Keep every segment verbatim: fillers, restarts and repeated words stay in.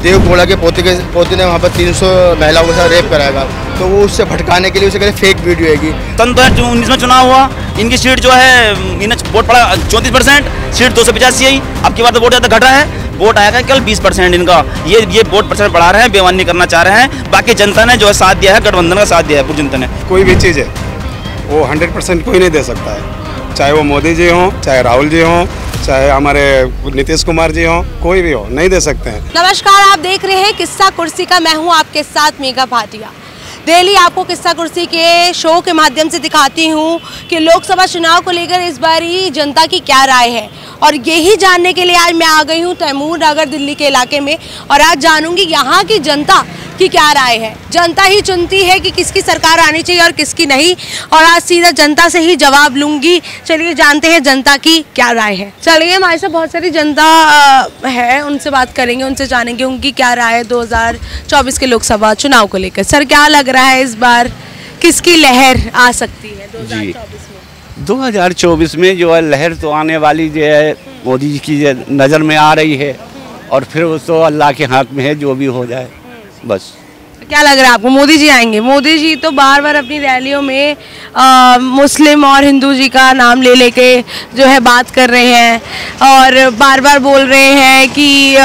देवगौड़ा के पोते के पोते ने वहाँ पर तीन सौ महिलाओं के साथ रेप कराएगा, तो वो उससे भटकाने के लिए उसे कहते फेक वीडियो है। सन दो हज़ार उन्नीस में चुनाव हुआ, इनकी सीट जो है इन्हें वोट पड़ा चौंतीस परसेंट, सीट दो सौ पचासी आई। अब की बार तो वोट ज़्यादा घट रहा है, वोट आएगा केवल बीस परसेंट इनका। ये ये वोट परसेंट बढ़ा रहे हैं, बेईमानी करना चाह रहे हैं। बाकी जनता ने जो है साथ दिया है, गठबंधन का साथ दिया है पूरी जनता ने। कोई भी चीज़ है वो हंड्रेड परसेंट कोई नहीं दे सकता है, चाहे वो मोदी जी हों, चाहे राहुल जी हों, चाहे हमारे नीतीश कुमार जी हों, कोई भी हो, नहीं दे सकते हैं। नमस्कार, आप देख रहे हैं किस्सा कुर्सी का, मैं हूं आपके साथ मेघा भाटिया। डेली आपको किस्सा कुर्सी के शो के माध्यम से दिखाती हूं कि लोकसभा चुनाव को लेकर इस बार ही जनता की क्या राय है, और यही जानने के लिए आज मैं आ गई हूं तैमूर नगर दिल्ली के इलाके में, और आज जानूंगी यहाँ की जनता की क्या राय है। जनता ही चुनती है कि किसकी सरकार आनी चाहिए और किसकी नहीं, और आज सीधा जनता से ही जवाब लूंगी। चलिए जानते हैं जनता की क्या राय है। चलिए हमारे साथ बहुत सारी जनता है, उनसे बात करेंगे, उनसे जानेंगे उनकी क्या राय है दो हज़ार चौबीस के लोकसभा चुनाव को लेकर। सर, क्या लग रहा है इस बार किसकी लहर आ सकती है दो हज़ार चौबीस में? दो हज़ार चौबीस में जो है लहर तो आने वाली जो है मोदी जी की नज़र में आ रही है, और फिर वो तो अल्लाह के हाथ में है, जो भी हो जाए बस। क्या लग रहा है आपको, मोदी जी आएंगे? मोदी जी तो बार बार अपनी रैलियों में आ, मुस्लिम और हिंदू जी का नाम ले लेके जो है बात कर रहे हैं, और बार बार बोल रहे हैं कि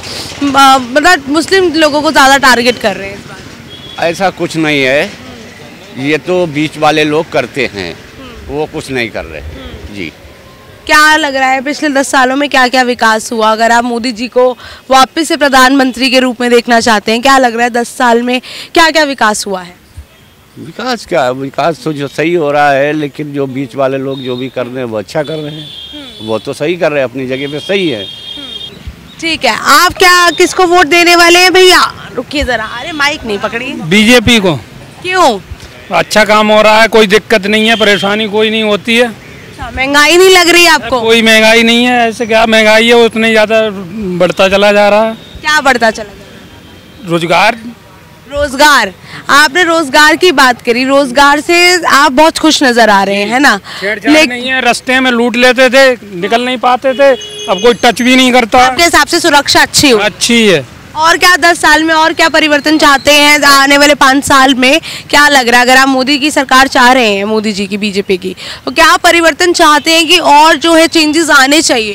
मतलब मुस्लिम लोगों को ज़्यादा टारगेट कर रहे हैं इस बार। ऐसा कुछ नहीं है, ये तो बीच वाले लोग करते हैं, वो कुछ नहीं कर रहे जी। क्या लग रहा है पिछले दस सालों में क्या क्या विकास हुआ? अगर आप मोदी जी को वापस से प्रधानमंत्री के रूप में देखना चाहते हैं, क्या लग रहा है दस साल में क्या क्या विकास हुआ है? विकास क्या, विकास तो जो सही हो रहा है, लेकिन जो बीच वाले लोग जो भी कर रहे हैं वो अच्छा कर रहे हैं, वो तो सही कर रहे हैं, अपनी जगह पे सही है। ठीक है, आप क्या किसको वोट देने वाले हैं भैया? रुकिए जरा, अरे माइक नहीं पकड़िए। बीजेपी को। क्यों? अच्छा काम हो रहा है, कोई दिक्कत नहीं है, परेशानी कोई नहीं होती है। महंगाई नहीं लग रही आपको? कोई महंगाई नहीं है, ऐसे क्या महंगाई है उतनी ज़्यादा बढ़ता चला जा रहा है। क्या बढ़ता चला जा रहा है? रोजगार। रोजगार, आपने रोजगार की बात करी, रोजगार से आप बहुत खुश नजर आ रहे हैं, है ना? लेकिन नहीं है, रास्ते में लूट लेते थे, निकल नहीं पाते थे, अब कोई टच भी नहीं करता। आपके हिसाब से सुरक्षा अच्छी हो? अच्छी है। और क्या दस साल में और क्या परिवर्तन चाहते हैं आने वाले पाँच साल में? क्या लग रहा है, अगर आप मोदी की सरकार चाह रहे हैं, मोदी जी की, बीजेपी की, तो क्या परिवर्तन चाहते हैं कि और जो है चेंजेस आने चाहिए?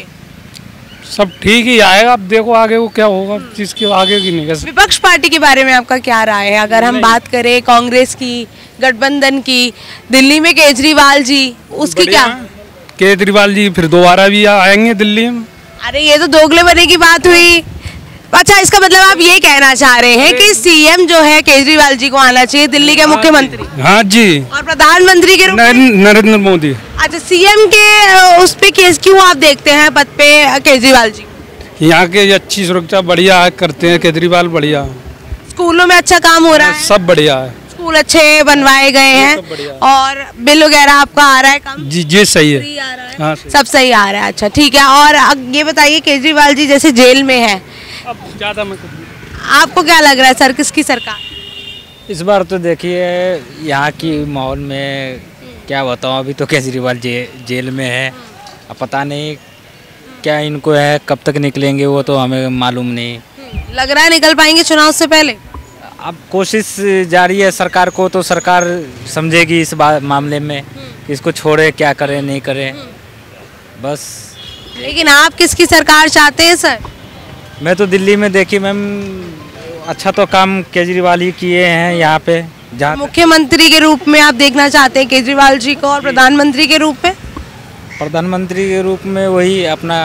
सब ठीक ही आएगा, अब देखो आगे वो क्या होगा, जिसके आगे की नहीं। विपक्ष पार्टी के बारे में आपका क्या राय है? अगर हम बात करें कांग्रेस की, गठबंधन की, दिल्ली में केजरीवाल जी, उसकी क्या? केजरीवाल जी फिर दोबारा भी आएंगे दिल्ली में। अरे ये तो दोगले बने की बात हुई। अच्छा, इसका मतलब आप ये कहना चाह रहे हैं कि सीएम जो है केजरीवाल जी को आना चाहिए, दिल्ली के मुख्यमंत्री? हाँ जी। और प्रधानमंत्री के रूप में नरेंद्र मोदी। अच्छा, सीएम के उस पे केस क्यों आप देखते हैं पद पे केजरीवाल जी? यहाँ के अच्छी सुरक्षा बढ़िया करते हैं केजरीवाल, बढ़िया। स्कूलों में अच्छा काम हो रहा है? सब बढ़िया है, स्कूल अच्छे बनवाए गए हैं, और बिल वगैरह आपका आ रहा है कम? जी जी सही है, है? हाँ, सब सही आ रहा है। अच्छा ठीक है, और ये बताइए केजरीवाल जी जैसे जेल में है, अब ज़्यादा मैं आपको क्या लग रहा है सर, किसकी सरकार? इस बार तो देखिए यहाँ की माहौल में क्या बताऊँ, अभी तो केजरीवाल जे, जेल में है, अब पता नहीं क्या इनको है, कब तक निकलेंगे वो तो हमें मालूम नहीं। लग रहा है निकल पाएंगे चुनाव से पहले? अब कोशिश जारी है सरकार को, तो सरकार समझेगी इस बात मामले में, इसको छोड़े क्या करे नहीं करे बस। लेकिन आप किसकी सरकार चाहते हैं सर? मैं तो दिल्ली में देखी मैम, अच्छा तो काम केजरीवाल ही किए हैं यहाँ पे। जहाँ मुख्यमंत्री के रूप में आप देखना चाहते हैं केजरीवाल जी को, और प्रधानमंत्री के रूप में? प्रधानमंत्री के रूप में वही अपना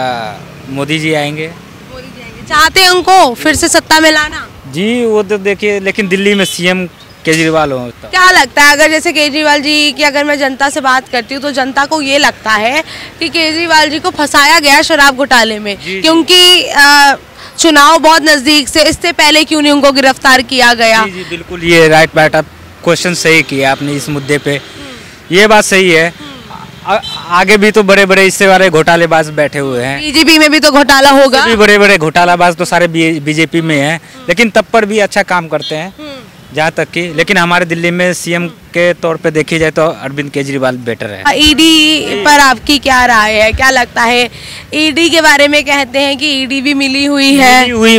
मोदी जी आएंगे। मोदी जी आएंगे, चाहते हैं उनको फिर से सत्ता में लाना? जी वो तो देखिए, लेकिन दिल्ली में सीएम केजरीवाल हो। क्या लगता है, अगर जैसे केजरीवाल जी की अगर मैं जनता से बात करती हूँ तो जनता को ये लगता है कि केजरीवाल जी को फंसाया गया शराब घोटाले में, क्योंकि आ, चुनाव बहुत नजदीक से, इससे पहले क्यों नहीं उनको गिरफ्तार किया गया? जी, जी बिल्कुल, ये राइट बात, आप क्वेश्चन सही किया आपने इस मुद्दे पे, ये बात सही है। आ, आगे भी तो बड़े बड़े इससे वाले घोटालेबाज बैठे हुए हैं, बीजेपी में भी तो घोटाला होगा, भी बड़े बड़े घोटालाबाज तो सारे बीजेपी में हैं, लेकिन तब पर भी अच्छा काम करते हैं जहाँ तक कि। लेकिन हमारे दिल्ली में सीएम के तौर पे देखी जाए तो अरविंद केजरीवाल बेटर है। ईडी पर आपकी क्या राय है, क्या लगता है? ईडी के बारे में कहते हैं कि ईडी भी मिली हुई है, मिली हुई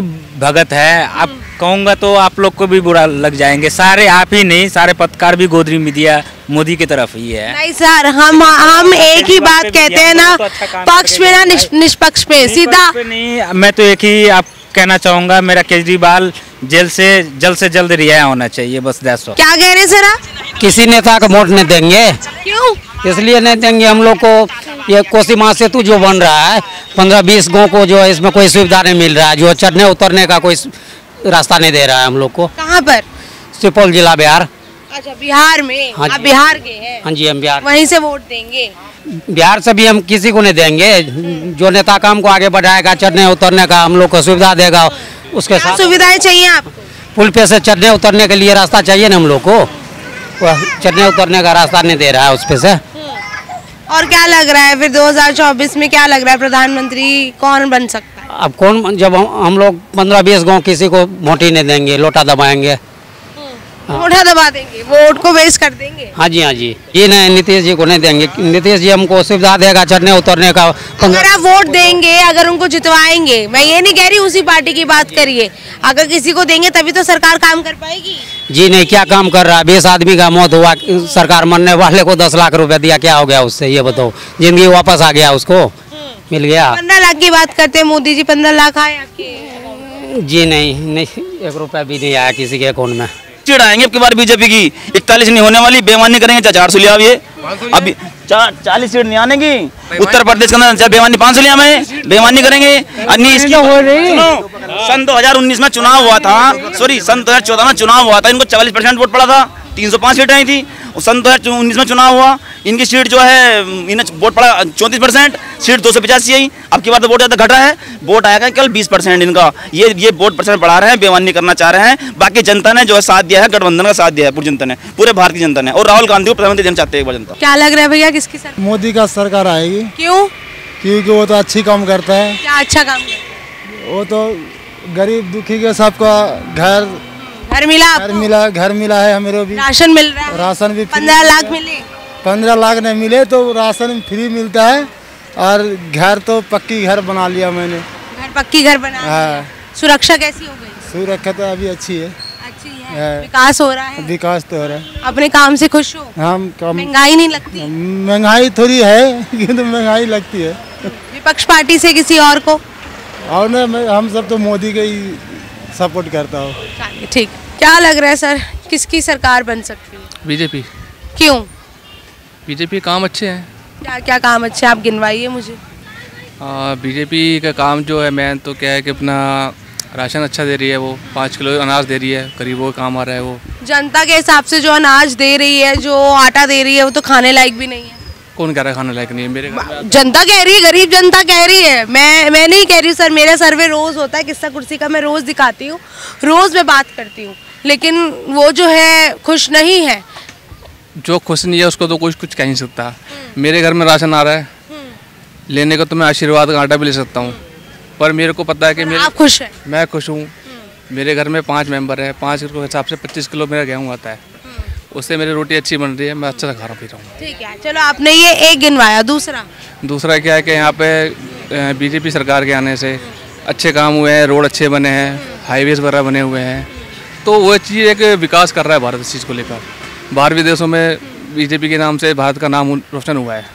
भगत है। अब कहूँगा तो आप लोग को भी बुरा लग जाएंगे, सारे आप ही नहीं, सारे पत्रकार भी गोदरी मीडिया मोदी की तरफ ही है। नहीं सर, हम हम एक ही बात कहते हैं ना, पक्ष में ना निष्पक्ष में, सीधा नहीं। मैं तो एक ही आप कहना चाहूँगा, मेरा केजरीवाल जेल से जल्द से जल्द रिहा होना चाहिए, बस दैट्स ऑल। क्या कह रहे सर आप? किसी नेता को वोट नहीं देंगे। क्यों? इसलिए नहीं देंगे, हम लोग को ये कोसीमा सेतु जो बन रहा है पंद्रह बीस गाँव को, जो है इसमें कोई सुविधा नहीं मिल रहा है, जो चढ़ने उतरने का कोई रास्ता नहीं दे रहा है हम लोग को। कहाँ पर? सुपौल जिला, बिहार। अच्छा, बिहार में? हाँ आप जी। बिहार के हैं? हाँ जी, हम बिहार, वहीं से वोट देंगे? बिहार से भी हम किसी को नहीं देंगे। जो नेता काम को आगे बढ़ाएगा, चढ़ने उतरने का हम लोग को सुविधा देगा, उसके क्या साथ सुविधाएं चाहिए आपको? पुल पे से चढ़ने उतरने के लिए रास्ता चाहिए ना हम लोग को, वह चढ़ने उतरने का रास्ता नहीं दे रहा है उस पे से। और क्या लग रहा है फिर दो हज़ार चौबीस में, क्या लग रहा है प्रधानमंत्री कौन बन सकता है? अब कौन, जब हम, हम लोग पंद्रह बीस गाँव किसी को वोट ही नहीं देंगे, लोटा दबाएंगे। मोटा दबा देंगे, वोट को वेस्ट कर देंगे। हाँ जी, हाँ जी, ये नहीं, नीतीश जी को नहीं देंगे। नीतीश जी हमको सुविधा देगा चढ़ने उतरने का। अगर आप वोट देंगे, अगर उनको जितवाएंगे, मैं ये नहीं कह रही उसी पार्टी की बात करिए, अगर किसी को देंगे तभी तो सरकार काम कर पाएगी। जी नहीं, क्या काम कर रहा है? बीस आदमी का मौत हुआ, सरकार मरने वाले को दस लाख रुपए दिया, क्या हो गया उससे? ये बताओ, जिंदगी वापस आ गया उसको, मिल गया। पंद्रह लाख की बात करते हैं मोदी जी, पंद्रह लाख आए आपके? जी नहीं, नहीं, एक रुपया भी नहीं आया किसी के अकाउंट में। चिढ़ाएंगे अब की बार बीजेपी की, इकतालीस नहीं होने वाली, बेईमानी करेंगे चाहे चार सौ लिया। ये अभी चालीस सीट नहीं आने की, उत्तर प्रदेश के अंदर चाहे बेईमानी पाँच सौ लिया, में बेईमानी करेंगे। सन दो हजार उन्नीस में चुनाव हुआ था, सॉरी सन दो हजार चौदह में चुनाव हुआ था, इनको चालीस परसेंट वोट पड़ा था, तीन सौ पाँच सीटें आई थी। सन दो हजार उन्नीस में चुनाव हुआ, इनकी सीट जो है इन्हें वोट पड़ा चौंतीस परसेंट, सीट दो सौ पचासी आई। अब की बार तो वोट ज़्यादा घटा है, वोट आएगा कल बीस परसेंट इनका। ये ये वोट परसेंट बढ़ा रहे हैं, बेईमानी करना चाह रहे हैं। बाकी जनता ने जो है साथ दिया है, गठबंधन का साथ दिया है पूरी जनता ने, पूरे भारत की जनता ने, और राहुल गांधी को प्रधानमंत्री देना चाहते हैं एक बार जनता। क्या लग रहा है भैया, किसकी सरकार? मोदी का सरकार आएगी। क्यों? क्योंकि वो तो अच्छी काम करता है। क्या अच्छा काम करता है? वो तो गरीब दुखी के सबका घर घर मिला घर आपको? मिला घर मिला है, हमें भी राशन मिल रहा है? राशन भी पंद्रह लाख मिले? पंद्रह लाख नहीं मिले तो राशन फ्री मिलता है, और घर तो पक्की घर बना लिया मैंने। घर पक्की घर बना? हाँ। सुरक्षा कैसी हो गई? सुरक्षा तो अभी अच्छी है, अच्छी है। विकास हो रहा है? विकास तो हो रहा है। अपने काम से खुश हो? हम कम महंगाई नहीं लगती? महंगाई थोड़ी है, किंतु महंगाई लगती है। विपक्ष पार्टी से किसी और को? और ना, मैं हम सब तो मोदी के ही सपोर्ट करता हूँ। ठीक। क्या लग रहा है सर, किसकी सरकार बन सकती है? बीजेपी। क्यों? बीजेपी काम अच्छे हैं। क्या क्या काम अच्छे, आप गिनवाइए मुझे। बीजेपी का काम जो है मेन तो क्या है कि अपना राशन अच्छा दे रही है, वो पाँच किलो अनाज दे रही है, गरीबों का काम आ रहा है। वो जनता के हिसाब से जो अनाज दे रही है, जो आटा दे रही है, वो तो खाने लायक भी नहीं है। कौन कह रहा है खाने लायक नहीं है? मेरे जनता कह रही है, गरीब जनता कह रही है। मैं मैं नहीं कह रही हूँ सर, मेरा सर्वे रोज होता है किस्सा कुर्सी का, मैं रोज दिखाती हूँ, रोज मैं बात करती हूँ, लेकिन वो जो है खुश नहीं है। जो खुश नहीं है उसको तो कुछ कुछ कह नहीं सकता। मेरे घर में राशन आ रहा है, लेने को तो मैं आशीर्वाद का आटा भी ले सकता हूँ, पर मेरे को पता है कि मेरे आप खुश हैं? मैं खुश हूँ। मेरे घर में पाँच मेंबर है, पाँच किलो के हिसाब से पच्चीस किलो मेरा गेहूँ आता है, उससे मेरी रोटी अच्छी बन रही है, मैं अच्छा खा रहा पी रहा हूँ। ठीक है, चलो आपने ये एक गिनवाया। दूसरा दूसरा क्या है कि यहाँ पे बीजेपी सरकार के आने से अच्छे काम हुए हैं, रोड अच्छे बने हैं, हाईवेज वगैरह बने हुए हैं, तो वो चीज़ एक विकास कर रहा है भारत इस चीज़ को लेकर। बाहर विदेशों में बीजेपी के नाम से भारत का नाम रोशन हुआ है।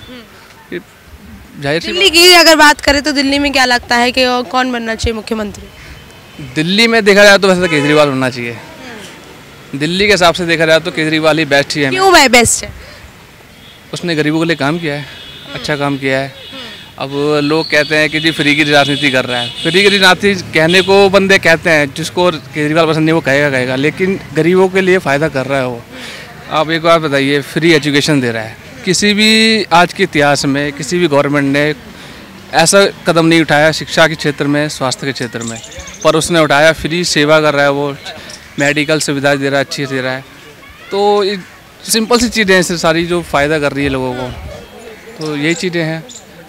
जाहिर सी दिल्ली की अगर बात करें तो दिल्ली में क्या लगता है कि कौन बनना चाहिए मुख्यमंत्री? दिल्ली में देखा जाए तो वैसे तो केजरीवाल बनना चाहिए। दिल्ली के हिसाब से देखा जाए तो केजरीवाल ही बेस्ट ही है। क्यों भाई बेस्ट है? उसने गरीबों के लिए काम किया है, अच्छा काम किया है। अब लोग कहते हैं कि जी फ्री की राजनीति कर रहा है, फ्री की राजनीति कहने को बंदे कहते हैं, जिसको केजरीवाल पसंद नहीं वो कहेगा कहेगा लेकिन गरीबों के लिए फ़ायदा कर रहा है वो। आप एक बार बताइए, फ्री एजुकेशन दे रहा है। किसी भी आज के इतिहास में किसी भी गवर्नमेंट ने ऐसा कदम नहीं उठाया शिक्षा के क्षेत्र में, स्वास्थ्य के क्षेत्र में, पर उसने उठाया। फ्री सेवा कर रहा है वो, मेडिकल सुविधा दे रहा है, अच्छी दे रहा है। तो सिंपल सी चीज़ें हैं सारी जो फ़ायदा कर रही है लोगों को, तो यही चीज़ें हैं।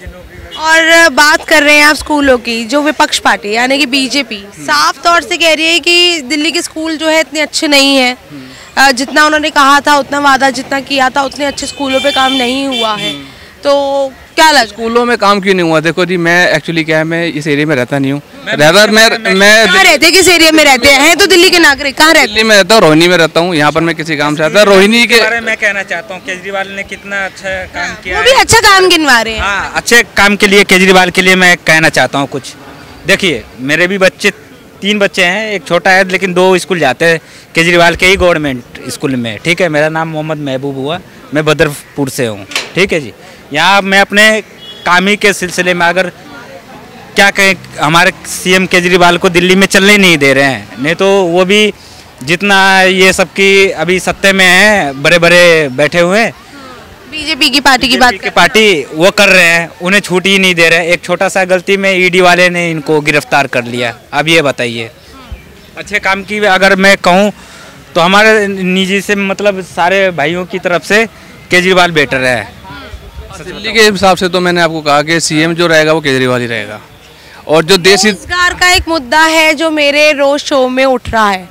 और बात कर रहे हैं आप स्कूलों की, जो विपक्ष पार्टी यानी कि बीजेपी साफ तौर से कह रही है कि दिल्ली के स्कूल जो है इतने अच्छे नहीं है, जितना उन्होंने कहा था, उतना वादा जितना किया था, उतने अच्छे स्कूलों पे काम नहीं हुआ है। तो क्या लगा? स्कूलों में काम क्यों नहीं हुआ? देखो जी, मैं एक्चुअली क्या है, मैं इस एरिया में रहता नहीं हूँ। रहता मैं मैं कहाँ रहते, किस एरिया में रहते हैं? तो दिल्ली के नागरिक, कहाँ रहते? दिल्ली में रहता हूँ, रोहिणी में रहता हूँ। यहाँ पर मैं किसी काम से आता हूँ। रोहिणी के बारे में मैं कहना चाहता हूँ, केजरीवाल ने कितना अच्छा काम किया वो भी अच्छा काम गिनवा रहे हैं। हाँ, अच्छे काम के लिए केजरीवाल के लिए मैं कहना चाहता हूँ कुछ। देखिए, मेरे भी बच्चे, तीन बच्चे हैं, एक छोटा है लेकिन दो स्कूल जाते हैं केजरीवाल के ही गवर्नमेंट स्कूल में। ठीक है, मेरा नाम मोहम्मद महबूब हुआ, मैं बदरपुर से हूँ। ठीक है जी, यहाँ मैं अपने काम ही के सिलसिले में अगर क्या कहें, हमारे सीएम केजरीवाल को दिल्ली में चलने नहीं दे रहे हैं। नहीं तो वो भी जितना ये सबकी अभी सत्ते में है, बड़े बड़े बैठे हुए हैं, बीजेपी की पार्टी की बात की पार्टी वो कर रहे हैं, उन्हें छूट ही नहीं दे रहे हैं। एक छोटा सा गलती में ईडी वाले ने इनको गिरफ्तार कर लिया। अब ये बताइए, अच्छे काम की अगर मैं कहूँ तो हमारे निजी से मतलब सारे भाइयों की तरफ से केजरीवाल बेटर है। दिल्ली के हिसाब से तो मैंने आपको कहा कि सीएम जो रहेगा वो केजरीवाल ही रहेगा। और जो देश रोजगार का एक मुद्दा है जो मेरे रोज शो में उठ रहा है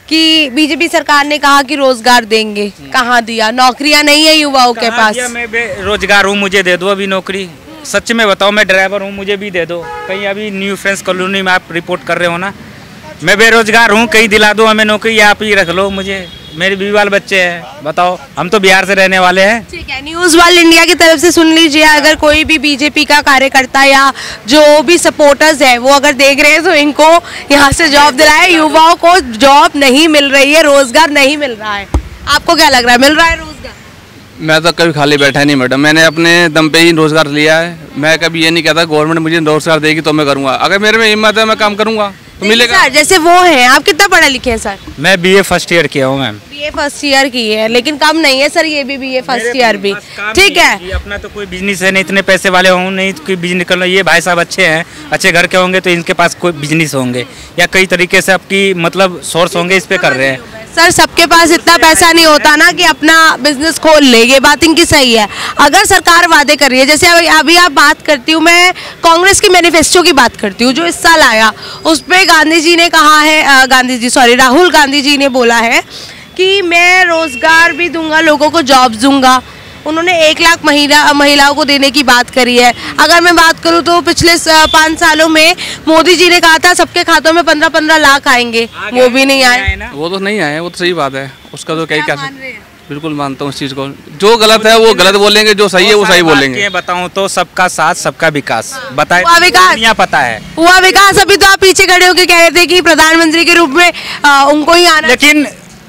कि बीजेपी सरकार ने कहा कि रोजगार देंगे, कहाँ दिया? नौकरियां नहीं है युवाओं के पास। मैं बेरोजगार हूँ, मुझे दे दो अभी नौकरी। सच में बताओ, मैं ड्राइवर हूँ, मुझे भी दे दो। कहीं अभी न्यू फ्रेंड्स कॉलोनी में आप रिपोर्ट कर रहे हो ना, मैं बेरोजगार हूँ, कहीं दिला दो हमें नौकरी, या आप ही रख लो मुझे। मेरे भी बाल बच्चे हैं, बताओ, हम तो बिहार से रहने वाले हैं। ठीक है, न्यूज़ वर्ल्ड इंडिया की तरफ से सुन लीजिए, अगर कोई भी बीजेपी का कार्यकर्ता या जो भी सपोर्टर्स है वो अगर देख रहे हैं तो इनको यहाँ से जॉब दिलाए। युवाओं को जॉब नहीं मिल रही है, रोजगार नहीं मिल रहा है। आपको क्या लग रहा है, मिल रहा है रोजगार? मैं तो कभी खाली बैठा नहीं मैडम, मैंने अपने दम पे ही रोजगार लिया है। मैं कभी ये नहीं कहता गवर्नमेंट मुझे रोजगार देगी तो मैं करूँगा। अगर मेरे में हिम्मत है मैं काम करूँगा तो मिलेगा। सर जैसे वो हैं, आप कितना पढ़े लिखे हैं सर? मैं बीए फर्स्ट ईयर किया हूँ मैम। बीए फर्स्ट ईयर की है, लेकिन कम नहीं है सर, ये भी बीए फर्स्ट ईयर भी। ठीक है, अपना तो कोई बिजनेस है नहीं, इतने पैसे वाले हों नहीं, कोई बिजनेस कर लो। ये भाई साहब अच्छे हैं, अच्छे घर के होंगे तो इनके पास कोई बिजनेस होंगे या कई तरीके से आपकी मतलब सोर्स होंगे, इस पे कर रहे हैं। सर सबके पास इतना पैसा नहीं होता ना कि अपना बिजनेस खोल ले, ये बात इनकी सही है। अगर सरकार वादे कर रही है, जैसे अभी अभी आप बात करती हूँ, मैं कांग्रेस की मैनिफेस्टो की बात करती हूँ जो इस साल आया, उस पर गांधी जी ने कहा है, गांधी जी सॉरी राहुल गांधी जी ने बोला है कि मैं रोजगार भी दूंगा, लोगों को जॉब दूंगा। उन्होंने एक लाख महिला महिलाओं को देने की बात करी है। अगर मैं बात करूं तो पिछले पाँच सालों में मोदी जी ने कहा था सबके खातों में पंद्रह पंद्रह लाख आएंगे, वो भी नहीं आए। वो तो नहीं आए, वो तो सही बात है, उसका तो कहीं क्या बिल्कुल मानता हूँ इस चीज़ को। जो गलत है वो गलत बोलेंगे, जो सही है वो सही बोलेंगे। बताऊँ तो सबका साथ सबका विकास बताए, हुआ विकास पता है हुआ विकास। अभी तो आप पीछे खड़े होकर कह रहे थे कि प्रधानमंत्री के रूप में आ, उनको ही आना, लेकिन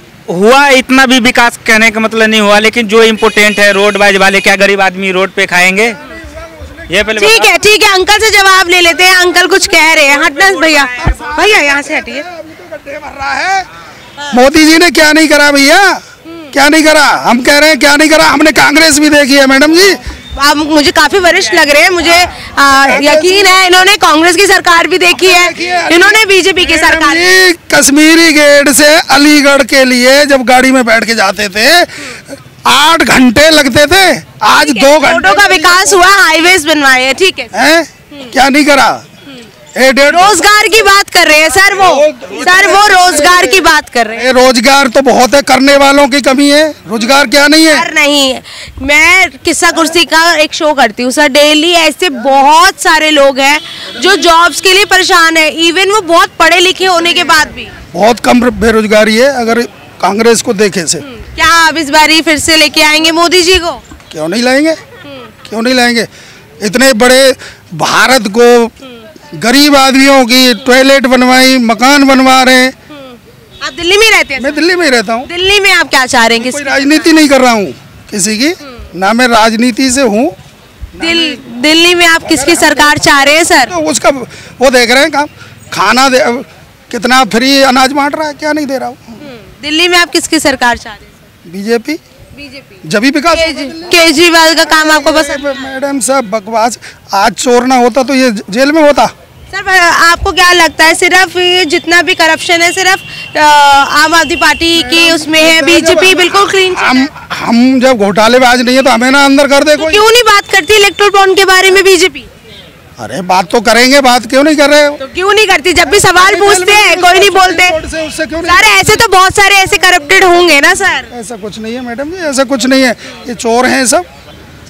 हुआ इतना भी विकास कहने का मतलब नहीं हुआ। लेकिन जो इम्पोर्टेंट है, रोड वाइज वाले, क्या गरीब आदमी रोड पे खाएंगे? ये पहले ठीक है ठीक है, अंकल से जवाब ले लेते हैं। अंकल कुछ कह रहे हैं, हटना भैया, भैया यहाँ से हटिए। मोदी जी ने क्या नहीं करा भैया, क्या नहीं करा? हम कह रहे हैं क्या नहीं करा। हमने कांग्रेस भी देखी है मैडम जी। आप मुझे काफी वरिष्ठ लग रहे हैं, मुझे आ, यकीन है इन्होंने कांग्रेस की सरकार भी देखी है, इन्होंने बीजेपी की सरकार। कश्मीरी गेट से अलीगढ़ के लिए जब गाड़ी में बैठ के जाते थे आठ घंटे लगते थे, आज दो घंटे। रोडों का विकास हुआ, हाईवेज बनवाए हैं, ठीक है, है? क्या नहीं करा? रोजगार की बात कर रहे हैं सर, वो सर वो रोजगार की बात कर रहे हैं। रोजगार तो बहुत है, करने वालों की कमी है, रोजगार क्या नहीं है? सर नहीं है, मैं किस्सा कुर्सी का एक शो करती हूँ सर, डेली ऐसे बहुत सारे लोग हैं जो जॉब्स के लिए परेशान है, इवन वो बहुत पढ़े लिखे होने के बाद भी। बहुत कम बेरोजगारी है अगर कांग्रेस को देखे से। क्या आप इस बारी फिर से लेके आएंगे मोदी जी को? क्यों नहीं लाएंगे, क्यों नहीं लाएंगे? इतने बड़े भारत को गरीब आदमियों की टॉयलेट बनवाई, मकान बनवा रहे हैं। आप दिल्ली में रहते हैं? मैं दिल्ली में रहता हूँ। दिल्ली में आप क्या चाह रहे हैं? कोई राजनीति नहीं कर रहा हूँ किसी की, ना मैं राजनीति से हूँ। दिल, दिल्ली में आप किसकी सरकार चाह रहे हैं सर? तो उसका वो देख रहे हैं काम, खाना दे, कितना फ्री अनाज बांट रहा है, क्या नहीं दे रहा हूँ। दिल्ली में आप किसकी सरकार चाह रहे हैं? बीजेपी। बीजेपी जब ही विकास। केजरीवाल का काम आपको पसंद? मैडम साहब बकवास, आज चोर ना होता तो ये जेल में होता। सर आपको क्या लगता है सिर्फ ये जितना भी करप्शन है सिर्फ आम आदमी पार्टी की उसमें है, बीजेपी बिल्कुल क्लीन? हम हम जब घोटालेबाज नहीं है तो हमें ना अंदर कर दे। तो क्यों नहीं बात करती इलेक्ट्रल बॉन्ड के बारे में बीजेपी? अरे बात तो करेंगे, बात क्यों नहीं कर रहे हो? तो क्यों नहीं करती? जब भी सवाल पूछते हैं कोई नहीं बोलते। सर ऐसे तो बहुत सारे ऐसे करप्टेड होंगे ना सर। ऐसा कुछ नहीं है मैडम जी, ऐसा कुछ नहीं है, ये चोर हैं सब।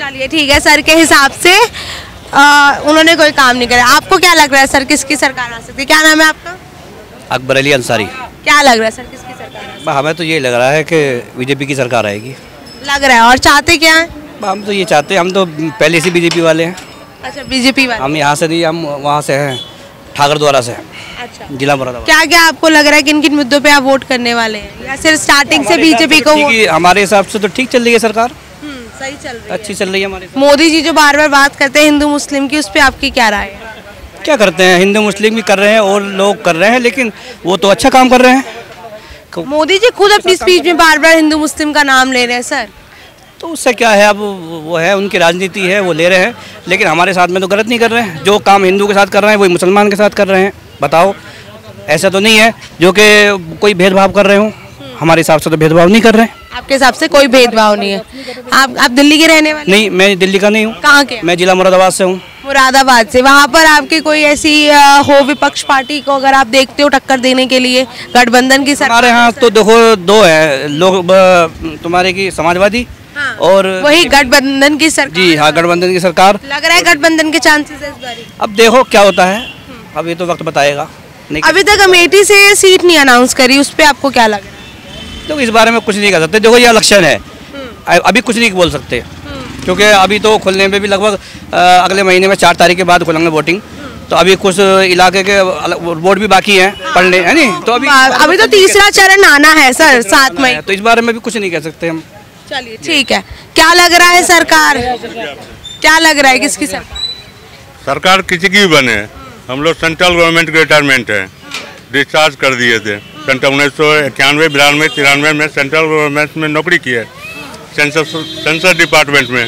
चलिए ठीक है, सर के हिसाब से आ, उन्होंने कोई काम नहीं करा। आपको क्या लग रहा है सर, किसकी सरकार आ सकती है? क्या नाम है आपका? अकबर अली अंसारी। क्या लग रहा है सर, किसकी सरकार आ सकती हमें तो ये लग रहा है कि बीजेपी की सरकार आएगी। है? लग रहा है। और चाहते क्या है? हम तो ये चाहते हैं, हम तो पहले से बीजेपी वाले हैं। अच्छा, बीजेपी वाले। हम यहाँ से नहीं, हम वहाँ से हैं, ठाकर द्वारा से। अच्छा, जिला मुरादाबाद। क्या क्या आपको लग रहा है किन किन मुद्दों पे आप वोट करने वाले हैं, या सिर्फ स्टार्टिंग से बीजेपी को वोट? हमारे हिसाब से तो ठीक चल रही है सरकार, सही चल रही है, अच्छी चल रही है हमारे। मोदी जी जो बार बार बात करते हैं हिंदू मुस्लिम की, उस पर आपकी क्या राय है? क्या करते हैं, हिंदू मुस्लिम भी कर रहे हैं और लोग कर रहे हैं, लेकिन वो तो अच्छा काम कर रहे हैं। मोदी जी खुद अपनी स्पीच में बार बार हिंदू मुस्लिम का नाम ले रहे हैं सर। तो उससे क्या है, अब वो है उनकी राजनीति है, वो ले रहे हैं, लेकिन हमारे साथ में तो गलत नहीं कर रहे हैं। जो काम हिंदू के साथ कर रहे हैं वही मुसलमान के साथ कर रहे हैं। बताओ, ऐसा तो नहीं है जो कि कोई भेदभाव कर रहे हो। हमारे हिसाब से तो भेदभाव नहीं कर रहे हैं। आपके हिसाब से कोई भेदभाव नहीं है। आप आप दिल्ली के रहने वाले? नहीं, मैं दिल्ली का नहीं हूँ। कहाँ के? मैं जिला मुरादाबाद से हूँ। मुरादाबाद से। वहाँ पर आपकी कोई ऐसी आ, हो विपक्ष पार्टी को अगर आप देखते हो टक्कर देने के लिए गठबंधन की सरकार? हमारे यहाँ तो देखो दो है लोग, तुम्हारे की समाजवादी हाँ, और वही गठबंधन की सरकार। जी हाँ, गठबंधन की सरकार। लग रहा है गठबंधन के चांसेस है इस बारी। अब देखो क्या होता है, अब ये तो वक्त बताएगा। अभी तक अमेठी से सीट नहीं अनाउंस करी, उस पर आपको क्या लग रहा है? तो इस बारे में कुछ नहीं कर सकते। देखो ये इलेक्शन है, अभी कुछ नहीं बोल सकते, क्योंकि अभी तो खुलने में भी लगभग अगले महीने में चार तारीख के बाद खुलेंगे वोटिंग। तो अभी कुछ इलाके के वोट भी बाकी हैं पढ़ने, है नहीं? तो अभी अभी तो तीसरा चरण आना है सर, सात मई। तो इस बारे में भी कुछ नहीं कह सकते हम। चलिए ठीक है, क्या लग रहा है सरकार, क्या लग रहा है किसकी सरकार? सरकार किसी की भी बने, हम लोग सेंट्रल गवर्नमेंट के रिटायरमेंट है, डिस्चार्ज कर दिए थे। सन उन्नीस सौ इक्यानवे बिरानवे तिरानवे में सेंट्रल गवर्नमेंट में नौकरी की है, सेंसस सेंसस डिपार्टमेंट में।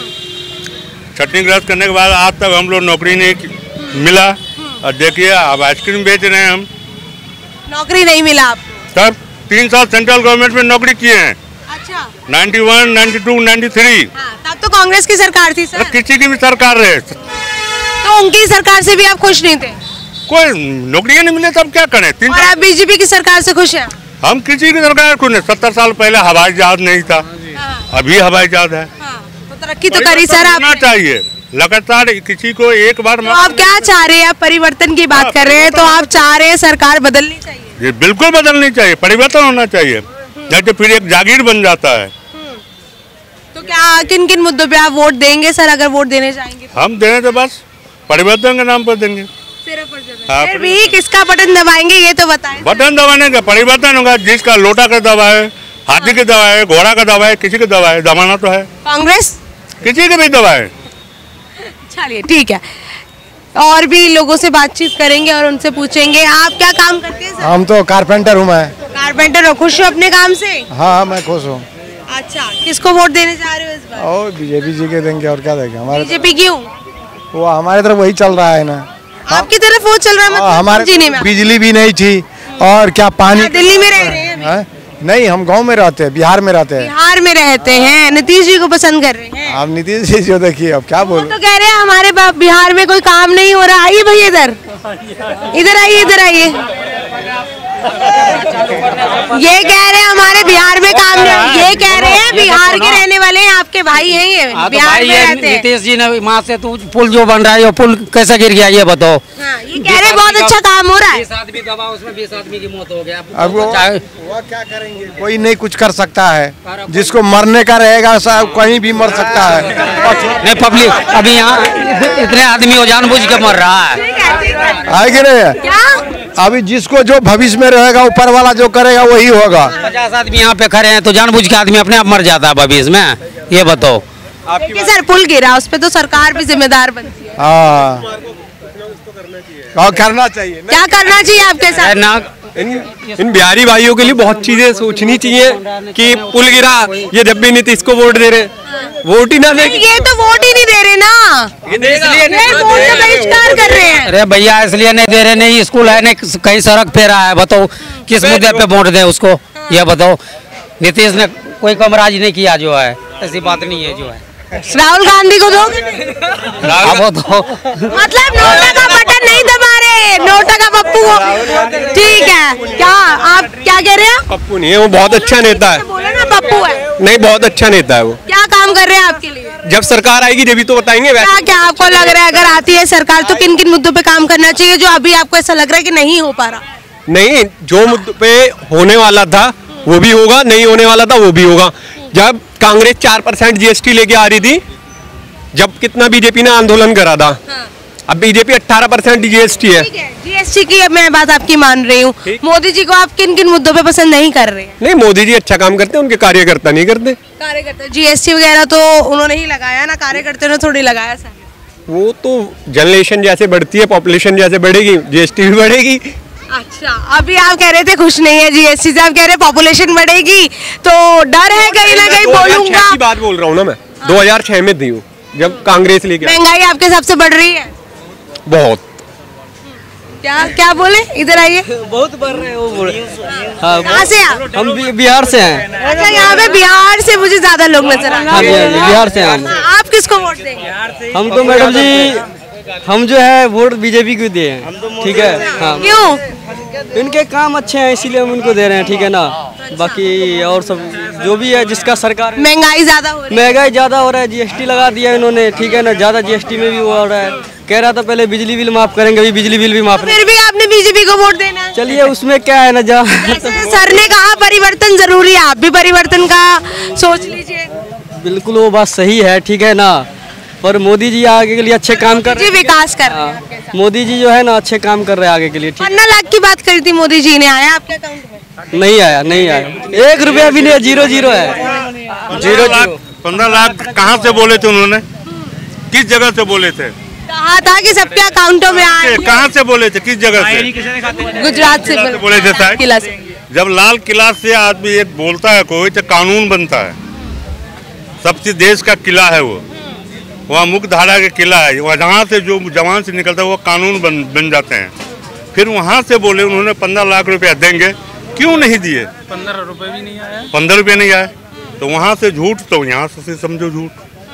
छटनी ग्रस्त करने के बाद आज तक हम लोग नौकरी नहीं मिला, और देखिए अब आइसक्रीम बेच रहे हैं हम। नौकरी नहीं मिला आपको? सर तीन साल सेंट्रल गवर्नमेंट में नौकरी किए हैं। अच्छा, ninety one, ninety two, ninety three. तब तो कांग्रेस की सरकार थी सर। किसी की भी सरकार रहे, तो उनकी सरकार से भी आप खुश नहीं थे? कोई नौकरियां नहीं मिले तब क्या करें? तीन और आप बीजेपी की सरकार से खुश हैं? हम किसी की सरकार खुश नहीं। सत्तर साल पहले हवाई जहाज नहीं था, अभी हवाई जहाज है। तो तरक्की तो करी सर आपने। चाहिए लगातार, किसी को एक बार। तो आप क्या चाह रहे हैं? आप परिवर्तन की बात कर रहे हैं, तो आप चाह रहे हैं सरकार बदलनी चाहिए? ये बिल्कुल बदलनी चाहिए, परिवर्तन होना चाहिए, जैसे फिर एक जागीर बन जाता है। तो क्या किन किन मुद्दों पे आप वोट देंगे सर, अगर वोट देने जाएंगे? हम देने तो बस परिवर्तन के नाम पर देंगे। हाँ, फिर भी किसका बटन दबाएंगे ये तो बताएं। बटन दबाने का परिवर्तन होगा, जिसका लोटा का दबाए, हाथी के दबाए, घोड़ा का दबाए, किसी के दबाए, दबाना तो है। कांग्रेस किसी के भी दबाए। चलिए ठीक है, और भी लोगों से बातचीत करेंगे और उनसे पूछेंगे आप क्या काम करते हैं सर? हम तो कारपेंटर हूँ। मैं कारपेंटर हो, खुश हो अपने काम से? हाँ मैं खुश हूँ। अच्छा, किसको वोट देने जा रहे हो इस बार? और बीजेपी जी के देंगे, और क्या देंगे हमारे। बीजेपी क्यों? वो हमारे तरफ वही चल रहा है ना। आपकी तरफ वो चल रहा है मतलब? हमारे जी में बिजली भी नहीं थी, और क्या पानी। दिल्ली में रह रहे हैं अभी? नहीं, हम गांव में रहते हैं, बिहार में रहते हैं। बिहार में रहते हैं, नीतीश जी को पसंद कर रहे हैं? आप नीतीश जी जो देखिए, अब क्या बोल। तो कह रहे हैं हमारे बिहार में कोई काम नहीं हो रहा। आइए भैया इधर, इधर आइए, इधर आइए। ये कह रहे हैं हमारे बिहार में काम नहीं, ये कह रहे हैं बिहार के रहने वाले हैं, आपके भाई हैं ये, बिहार में रहते हैं। नीतीश जी ने वहाँ से तू पुल जो बन रहा है, ये पुल कैसे गिर गया ये बताओ। ये कह रहे हैं बहुत अच्छा काम हो रहा है। बीस आदमी दबा, उसमें बीस आदमी की मौत हो गया। अब वो, वो क्या करेंगे, कोई नहीं कुछ कर सकता है। जिसको मरने का रहेगा साहब कहीं भी मर सकता है। नहीं पब्लिक अभी यहाँ इतने आदमी हो जानबूझ के मर रहा है, है कि नहीं? अभी जिसको जो भविष्य में रहेगा, ऊपर वाला जो करेगा वही होगा। पचास आदमी यहाँ पे खड़े हैं तो जानबूझ के आदमी अपने आप मर जाता है भविष्य में, ये बताओ। देखिए सर, पुल गिरा, उस पे तो सरकार भी जिम्मेदार बनती है। हाँ, और करना चाहिए। क्या करना चाहिए आपके साथ? इन, इन बिहारी भाइयों के लिए बहुत चीजें सोचनी चाहिए कि पुल गिरा, ये जब भी नीतीश को वोट दे रहे, वोट ही ना दे। ये तो वोट ही नहीं दे रहे ना, ये वोट का बहिष्कार कर रहे हैं। अरे भैया इसलिए नहीं दे रहे, नहीं स्कूल है, नहीं कहीं सड़क पे रहा है, बताओ किस मुद्दे पे वोट दे उसको, ये बताओ। नीतीश ने कोई कमराज नहीं किया जो है, ऐसी बात नहीं है जो है। राहुल गांधी को दोगे? वो तो मतलब नोटा का बटन नहीं दबा रहे, नोटा का पप्पू को। ठीक है, क्या आप क्या कह रहे हैं? पप्पू नहीं है, वो बहुत अच्छा नेता है। बोले ना पप्पू है। नहीं, बहुत अच्छा नेता है वो। क्या काम कर रहे हैं आपके लिए? जब सरकार आएगी जब भी तो बताएंगे। क्या क्या आपको लग रहा है अगर आती है सरकार तो किन किन मुद्दों पे काम करना चाहिए जो अभी आपको ऐसा लग रहा है कि नहीं हो पा रहा? नहीं, जो मुद्दों पे होने वाला था वो भी होगा, नहीं होने वाला था वो भी होगा। जब कांग्रेस चार परसेंट जीएसटी लेके आ रही थी, जब कितना बीजेपी ने आंदोलन करा था, अब बीजेपी अठारह परसेंट जीएसटी है। जीएसटी की अब मैं बात आपकी मान रही हूँ। मोदी जी को आप किन किन मुद्दों पे पसंद नहीं कर रहे हैं? नहीं, मोदी जी अच्छा काम करते हैं, उनके कार्यकर्ता नहीं करते। कार्यकर्ता जीएसटी वगैरह तो उन्होंने ही लगाया ना, कार्यकर्ता ने थोड़ी लगाया सर। वो तो जनरेशन जैसे बढ़ती है, पॉपुलेशन जैसे बढ़ेगी, जीएसटी भी बढ़ेगी। अच्छा, अभी आप कह रहे थे खुश नहीं है जीएसटी से, आप कह रहे पॉपुलेशन बढ़ेगी तो डर है कहीं ना कहीं बोलूंगा। की बात बोल रहा हूँ ना मैं, दो हजार छह में थी जब कांग्रेस लेके। महंगाई आपके हिसाब से बढ़ रही है? बहुत। क्या क्या बोले, इधर आइए। बहुत बढ़ रहे हैं वो बोल। हाँ, कहाँ से आप? हम बि, बिहार से हैं। अच्छा, यहाँ पे बिहार से मुझे ज्यादा लोग नजर आ हाँ जी, हाँ जी, बिहार से हैं हम। आप किसको वोट देंगे? हम तो मैडम जी हम जो है वोट बीजेपी को दिए हैं, ठीक है। हाँ, क्यों? इनके काम अच्छे हैं इसीलिए हम उनको दे रहे हैं, ठीक है ना। बाकी और सब जो भी है जिसका सरकार। महंगाई ज्यादा हो रही है। महंगाई ज्यादा हो रहा है, जीएसटी लगा दिया इन्होंने, ठीक है ना। ज्यादा जीएसटी में भी वो हो रहा है। कह रहा था पहले बिजली बिल माफ करेंगे, अभी बिजली बिल भी माफ तो फिर भी आपने बीजेपी को वोट देना है। चलिए उसमें क्या है ना, जा सर ने कहा परिवर्तन जरूरी है, आप भी परिवर्तन का सोच लीजिए। बिल्कुल वो बात सही है, ठीक है ना। पर मोदी जी आगे के लिए अच्छे काम कर रहे हैं, विकास कर रहे हैं। मोदी जी जो है ना अच्छे काम कर रहे हैं आगे के लिए। पन्ना लाख की बात करी थी मोदी जी ने, आया आपके अकाउंट में? नहीं आया, नहीं आया, एक रुपया भी नहीं, जीरो जीरो है। जीरो लाख पंद्रह लाख कहाँ से बोले थे उन्होंने? किस जगह से बोले थे? कहा था कि सबके अकाउंटों में आए। कहाँ से बोले थे, किस जगह से? गुजरात से बोले थे साहब। जब लाल किला से आदमी एक बोलता है कोई तो कानून बनता है। सबसे देश का किला है वो, वहाँ मुख्य धारा के किला है, वहाँ जहाँ से जो जवान से निकलता है वो कानून बन बन जाते हैं। फिर वहाँ से बोले उन्होंने पंद्रह लाख रुपया देंगे, क्यों नहीं दिए? पंद्रह रुपए भी नहीं आया। पंद्रह रुपये नहीं आए तो वहाँ से झूठ, तो यहाँ से समझो झूठ।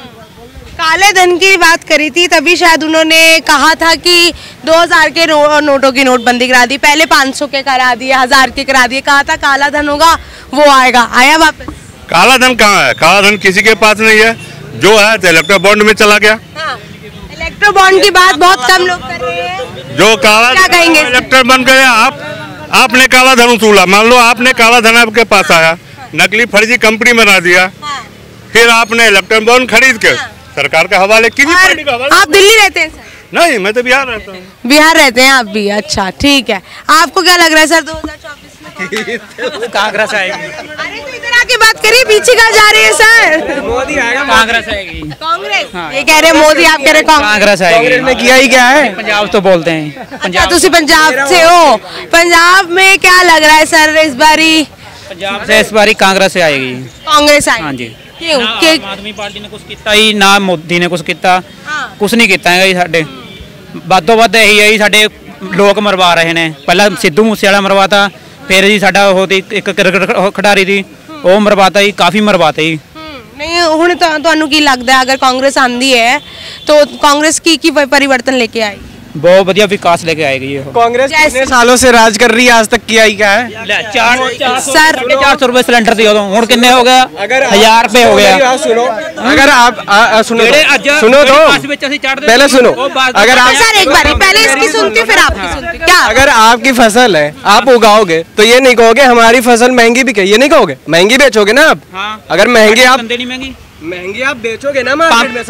काले धन की बात करी थी तभी शायद उन्होंने कहा था कि दो हज़ार के नो, नोटों की नोटबंदी करा दी, पहले पाँच सौ के करा दिए, हजार के करा दिए, कहा था काला धन होगा वो आएगा, आया वापस? काला धन कहाँ है? काला धन किसी के पास नहीं है, जो है तो इलेक्ट्रो बॉन्ड में चला गया। हाँ, इलेक्ट्रो बॉन्ड की बात बहुत कम लोग कर रहे हैं। जो काला क्या कहेंगे? इलेक्ट्रो बन गया, आप आपने काला धन उसूला, मान लो आपने काला धन आपके पास आया, नकली फर्जी कंपनी बना दिया, फिर आपने इलेक्ट्रो बॉन्ड खरीद के सरकार के हवाले कीजिए। आप दिल्ली रहते हैं सर? नहीं, मैं तो बिहार रहता हूँ। बिहार रहते हैं आप भी? अच्छा, ठीक है। आपको क्या लग रहा है सर दो हज़ार चौबीस में कांग्रेस आएगी? अरे तो इधर आके बात करिए, पीछे कहाँ जा रही है सर? मोदी आएगा, कांग्रेस आएगी। कांग्रेस? ये कह रहे मोदी, आप कह रहे कांग्रेस आएगी। कांग्रेस ने किया ही क्या है? पंजाब तो बोलते हैं। पंजाब, तुसी पंजाब से हो, पंजाब में क्या लग रहा है सर इस बारी? पंजाब से इस बारी कांग्रेस से आएगी। कांग्रेस आएगी? हाँ जी। क्यों? आम आदमी पार्टी ने कुछ किया ही ना, मोदी ने कुछ किया, कुछ नहीं किया है साडे। ਵੱਧੋ ਵੱਧ ਇਹੀ ਹੈ ਜੀ, ਸਾਡੇ ਲੋਕ ਮਰਵਾ ਰਹੇ ਨੇ। ਪਹਿਲਾਂ ਸਿੱਧੂ ਮੂਸੇਵਾਲਾ ਮਰਵਾਤਾ, ਫਿਰ ਜੀ ਸਾਡਾ ਉਹ ਇੱਕ ਕ੍ਰਿਕਟ ਖਿਡਾਰੀ ਦੀ ਉਹ ਮਰਵਾਤਾ ਜੀ, ਕਾਫੀ ਮਰਵਾਤੇ ਜੀ। ਨਹੀਂ ਹੁਣ ਤੁਹਾਨੂੰ ਕੀ ਲੱਗਦਾ ਹੈ ਅਗਰ ਕਾਂਗਰਸ ਆਂਦੀ है तो कांग्रेस की की परिवर्तन लेके आएगी? बहुत बढ़िया विकास लेके आएगी ये। कांग्रेस कितने सालों से राज कर रही है, आज तक किया ही क्या है? चार सर चार सौ रुपए सिलेंडर दिया तो हूँ किन्ने हो गया? हजार रुपए हो गया। सुनो, अगर आप आ, आ, सुनो तो, सुनो तो पहले सुनो, अगर आप सर एक बार पहले इसकी सुनती फिर आपकी सुनती। क्या अगर आपकी फसल है आप उगाओगे तो ये नहीं कहोगे हमारी फसल महंगी बिके, ये नहीं कहोगे, महंगी बेचोगे ना आप। अगर महंगी आप महंगी महंगी आप बेचोगे ना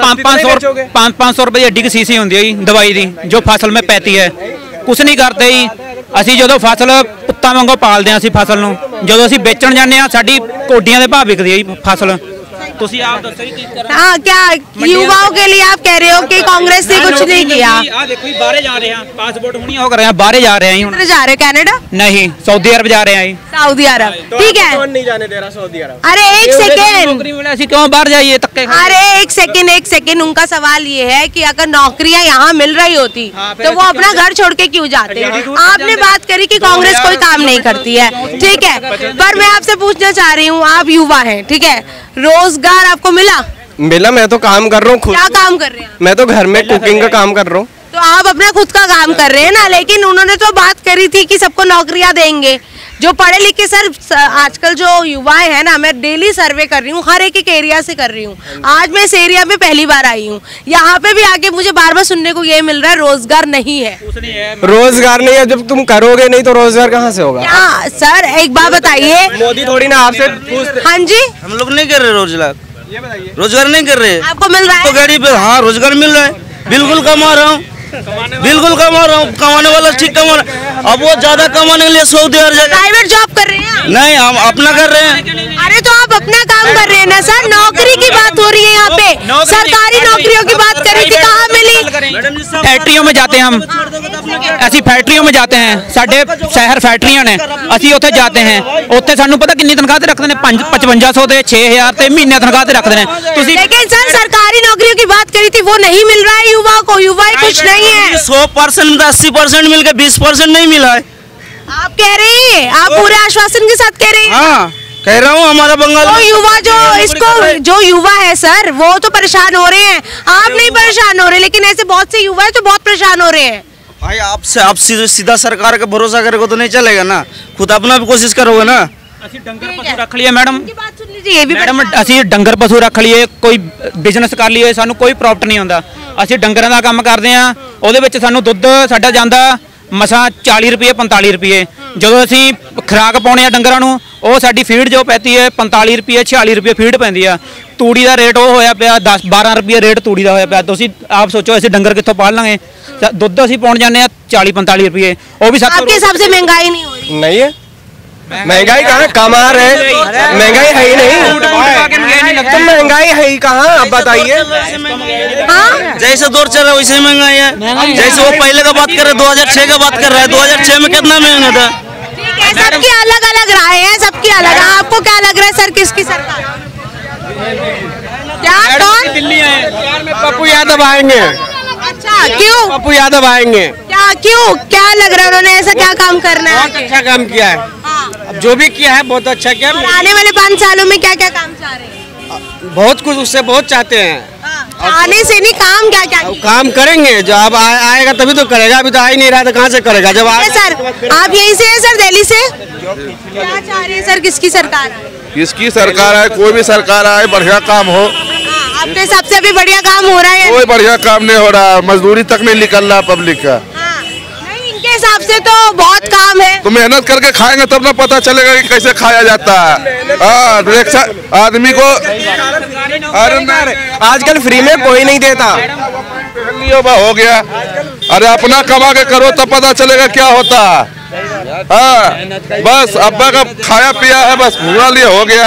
पाँच पाँच सौ रुपए एडी सीसी होंगी है दवाई दी जो फसल में पैती है, कुछ नहीं करते जी। ਅਸੀਂ ਜਦੋਂ ਫਸਲ ਪੁੱਤਾਂ ਵਾਂਗੂ ਪਾਲਦੇ ਆਂ, ਅਸੀਂ ਫਸਲ ਨੂੰ ਜਦੋਂ ਅਸੀਂ ਵੇਚਣ ਜਾਂਦੇ ਆ ਸਾਡੀ ਕੋਡੀਆਂ ਦੇ ਭਾਅ ਵਿਕਦੀ ਹੈ ਜੀ ਫਸਲ। ਤੁਸੀਂ ਆਪ ਦੱਸੋ ਕੀ ਕਰਾਂ। हाँ, क्या युवाओं के लिए आप कह रहे हो कि कांग्रेस ने कुछ नहीं किया? ਆ ਦੇਖੋ ਜੀ ਬਾਹਰੇ ਜਾ ਰਹੇ ਆ, ਪਾਸਪੋर्ट ਹੁਣੀ ਹੋ ਰਹੇ ਆ, ਬਾਹਰੇ ਜਾ ਰਹੇ ਆ ਜੀ ਹੁਣ। किधर जा रहे? कनाडा? नहीं, सऊदी अरब जा रहे हैं जी। सऊदी अरब, ठीक है। कौन नहीं जाने दे रहा सऊदी अरब? अरे एक सेकेंड, नौकरी मिले ऐसी क्यों बाहर जाइए तक्के खाने? अरे एक सेकेंड एक सेकेंड उनका सवाल ये है कि अगर नौकरियां यहाँ मिल रही होती तो वो अपना घर छोड़ के क्यों जाते? आपने बात करी कि कांग्रेस कोई काम नहीं करती है, ठीक है, पर मैं आपसे पूछना चाह रही हूँ, आप युवा हैं, ठीक है, रोजगार आपको मिला? मिला, मैं तो काम कर रहा हूँ खुद। क्या काम कर रहे हैं? मैं तो घर में कुकिंग का काम कर रहा हूँ। तो आप अपना खुद का काम कर रहे हैं ना, लेकिन उन्होंने तो बात करी थी कि सबको नौकरियां देंगे, जो पढ़े लिखे सर आजकल जो युवाएं हैं ना, मैं डेली सर्वे कर रही हूँ, हर एक एक एरिया से कर रही हूँ। आज मैं इस एरिया में पहली बार आई हूँ, यहाँ पे भी आके मुझे बार बार सुनने को ये मिल रहा है रोजगार नहीं है। रोजगार नहीं है, जब तुम करोगे नहीं तो रोजगार कहाँ से होगा? क्या सर एक बात बताइए, मोदी थोड़ी ना आपसे पूछते। हाँ जी, हम लोग नहीं कर रहे रोजगार, रोजगार नहीं कर रहे। आपको मिल रहा है? तो गाड़ी पे हाँ रोजगार मिल रहा है, बिल्कुल कमा रहा हूँ, बिल्कुल कमा रहा हूँ, कमाने वाला ठीक कमा रहा है। अब वो ज्यादा कमाने के लिए सऊदी हर जगह प्राइवेट जॉब कर रहे हैं? नहीं, हम अपना कर रहे हैं। अरे तो आप अपना काम कर रहे हैं ना सर, नौकरी की बात हो रही है यहाँ पे, सरकारी नौकरियों की बात करी थी, कहाँ मिली? फैक्ट्रियों में जाते हैं हम, ऐसी फैक्ट्रियों में जाते हैं, साढ़े शहर फैक्ट्रियां ने, ਅਸੀਂ ਉੱਥੇ जाते हैं, ਉੱਥੇ ਸਾਨੂੰ पता कितनी तनख्वाह ਤੇ ਰੱਖਦੇ ਨੇ, पचवंजा सौ ਤੇ छह हज़ार ਤੇ महीने तनख्वाह ਤੇ ਰੱਖਦੇ ਨੇ ਤੁਸੀਂ। लेकिन सर सरकारी नौकरियों की बात करी थी, वो नहीं मिल रहा है युवा को, युवा ही कुछ नहीं है। सौ परसेंट में अस्सी परसेंट मिल के बीस परसेंट नहीं मिला है। आप कह रहे हैं, आप पूरे आश्वासन के साथ कह रहे हैं? हाँ कह रहा हूँ, हमारा बंगाल तो युवा जो इसको जो युवा है सर वो तो परेशान हो रहे हैं, आप नहीं परेशान हो रहे, लेकिन ऐसे बहुत से युवा है जो बहुत परेशान हो रहे हैं। भाई आपसे आप सीधा सीधा सरकार का भरोसा करेगा तो नहीं चलेगा ना, खुद अपना भी कोशिश करोगे ना। ਅਸੀਂ ਡੰਗਰ ਪਸ਼ੂ ਰੱਖ ਲਈਏ ਮੈਡਮ, बात सुन लीजिए, ये भी ਮੈਡਮ ਅਸੀਂ ਡੰਗਰ ਪਸ਼ੂ ਰੱਖ ਲਈਏ, ਕੋਈ ਬਿਜ਼ਨਸ ਕਰ ਲਈਏ, ਸਾਨੂੰ ਕੋਈ ਪ੍ਰੋਫਿਟ ਨਹੀਂ ਹੁੰਦਾ। ਅਸੀਂ ਡੰਗਰਾਂ ਦਾ ਕੰਮ ਕਰਦੇ ਆ, ਉਹਦੇ ਵਿੱਚ ਸਾਨੂੰ ਦੁੱਧ ਸਾਡਾ ਜਾਂਦਾ ਮਸਾਂ ਚਾਲੀ ਰੁਪਏ ਪੰਤਾਲੀ ਰੁਪਏ। ਜਦੋਂ ਅਸੀਂ ਖੁਰਾਕ ਪਾਉਣੇ ਆ ਡੰਗਰਾਂ ਨੂੰ, ਉਹ ਸਾਡੀ ਫੀਡ ਜੋ ਪੈਂਦੀ ਹੈ ਪੰਤਾਲੀ ਰੁਪਏ ਛਿਆਲੀ ਰੁਪਏ ਫੀਡ ਪੈਂਦੀ ਆ। ਤੂੜੀ ਦਾ ਰੇਟ ਉਹ ਹੋਇਆ ਪਿਆ ਦਸ ਬਾਰਾਂ ਰੁਪਏ ਰੇਟ ਤੂੜੀ ਦਾ ਹੋਇਆ ਪਿਆ। ਤੁਸੀਂ ਆਪ ਸੋਚੋ ਅਸੀਂ ਡੰਗਰ ਕਿੱਥੋਂ ਪਾਲ ਲਾਂਗੇ? ਦੁੱਧ ਅਸੀਂ ਪਾਉਣ ਜਾਂਦੇ ਆ ਚਾਲੀ ਪੰਤਾਲੀ ਰੁਪਏ, ਉਹ ਵੀ ਸੱਤ। आपके हिसाब से महंगाई नहीं हो रही? नहीं है, महंगाई कहाँ, कमा रहे, महंगाई है ही नहीं, तो महंगाई है ही कहाँ, आप बताइए। हाँ जैसे दौर चल रहा है वैसे ही महंगाई है। जैसे वो पहले का बात कर रहे दो हजार छह का बात कर रहा है, दो हजार छह में कितना महंगा था? ठीक है, सबकी अलग अलग राय है, सबकी अलग है। आपको क्या लग रहा है सर, किसकी सरकार? क्या कौन? दिल्ली है, पप्पू यादव आएंगे। अच्छा क्यों? पप्पू यादव आएंगे। क्या क्यों, क्या लग रहा है उन्होंने ऐसा क्या काम करना है? बहुत अच्छा काम किया है, हाँ। जो भी किया है बहुत अच्छा किया। और आने वाले पाँच सालों में क्या क्या काम चाह रहे हैं? बहुत कुछ उससे बहुत चाहते हैं। आने से नहीं, काम क्या क्या अब काम करेंगे, जो अब आ, आएगा तभी तो करेगा, अभी तो आ ही नहीं रहा तो कहाँ से करेगा? जब आ सर आप यहीं से हैं सर, दिल्ली से? क्या चाह रहे हैं सर, किसकी सरकार आए? किसकी सरकार आए, कोई भी सरकार आए, बढ़िया काम हो। आपके हिसाब से अभी बढ़िया काम हो रहा है? कोई बढ़िया काम नहीं हो रहा, मजदूरी तक नहीं निकल रहा पब्लिक का। नहीं, इनके हिसाब से तो बहुत काम है। तो मेहनत करके खाएंगे तब ना पता चलेगा कि कैसे खाया जाता है। हाँ, रिक्शा आदमी को अरे आजकल फ्री में कोई नहीं देता, हो गया। अरे अपना कमा के करो तब पता चलेगा क्या होता है। हाँ बस अब्बा का खाया पिया है, बस भूला लिया हो गया,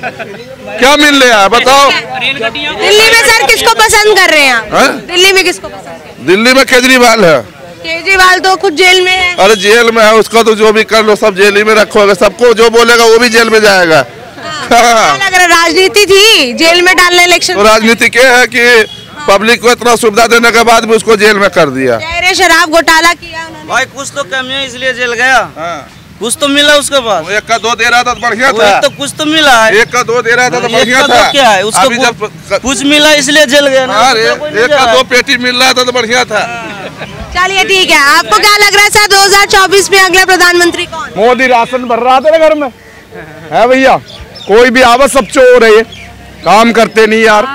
क्या मिल रहा है बताओ? दिल्ली में सर किसको पसंद कर रहे हैं आप? है? दिल्ली में किसको पसंद? दिल्ली में केजरीवाल है। केजरीवाल तो खुद जेल में है। अरे जेल में है, उसका तो जो भी कर लो सब जेल ही में रखोगे, सबको जो बोलेगा वो भी जेल में जाएगा। हाँ। लग रहा राजनीति थी जेल में डालना इलेक्शन? तो राजनीति क्या है कि पब्लिक को इतना सुविधा देने के बाद भी उसको जेल में कर दिया। कह रहे शराब घोटाला किया उन्होंने। भाई कुछ तो कमी है इसलिए जेल गया। हाँ। कुछ तो मिला उसके पास, एक का दो दे रहा था तो बढ़िया था। तो कुछ तो मिला है, एक का दो दे रहा था तो बढ़िया था। तो क्या है उसको अभी जब कुछ मिला इसलिए जेल गया ना। एक का दो पेटी मिल रहा था तो बढ़िया था। चलिए ठीक है, आपको क्या लग रहा है सर दो हजार चौबीस में अगला प्रधानमंत्री कौन? मोदी राशन भर रहा था घर में है भैया, कोई भी आवाज सब चोर है, काम करते नहीं यार।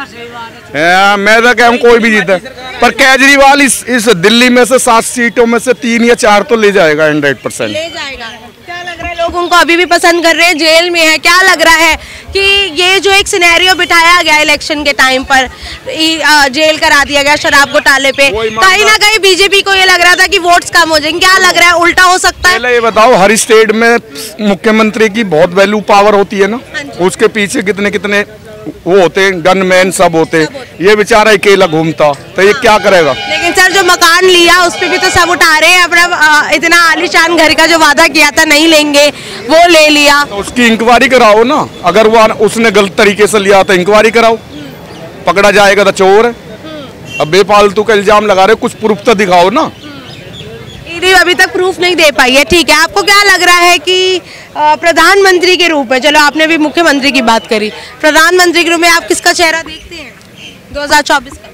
आ, मैं तो कहूँ कोई भी जीते, पर केजरीवाल इस इस दिल्ली में से सात सीटों में से तीन या चार तो ले जाएगा हंड्रेड परसेंट। ले जाएगा। क्या लग रहा है लोग उनको अभी भी पसंद कर रहे हैं, जेल में है? क्या लग रहा है कि ये जो एक सिनेरियो बिठाया गया इलेक्शन के टाइम पर, जेल करा दिया गया शराब घोटाले पे, कहीं ना कहीं बीजेपी को ये लग रहा था कि वोट्स कम हो जाएंगे, क्या लग रहा है उल्टा हो सकता है? पहले ये बताओ, हर स्टेट में मुख्यमंत्री की बहुत वैल्यू पावर होती है ना, उसके पीछे कितने कितने वो होते हैं, गनमैन सब होते हैं, ये बेचारा अकेला घूमता तो ये क्या करेगा? लेकिन सर जो मकान लिया उस पे भी तो सब उठा रहे हैं, अपना इतना आलीशान घर का जो वादा किया था नहीं लेंगे वो ले लिया। तो उसकी इंक्वायरी कराओ ना, अगर वो उसने गलत तरीके से लिया तो इंक्वायरी कराओ, पकड़ा जाएगा तो चोर है। अब बेफालतू का इल्जाम लगा रहे, कुछ प्रूफ तो दिखाओ ना। ईडी अभी तक प्रूफ नहीं दे पाई है। ठीक है, आपको क्या लग रहा है कि प्रधानमंत्री के रूप में, चलो आपने भी मुख्यमंत्री की बात करी, प्रधानमंत्री के रूप में आप किसका चेहरा देखते हैं दो हजार चौबीस का?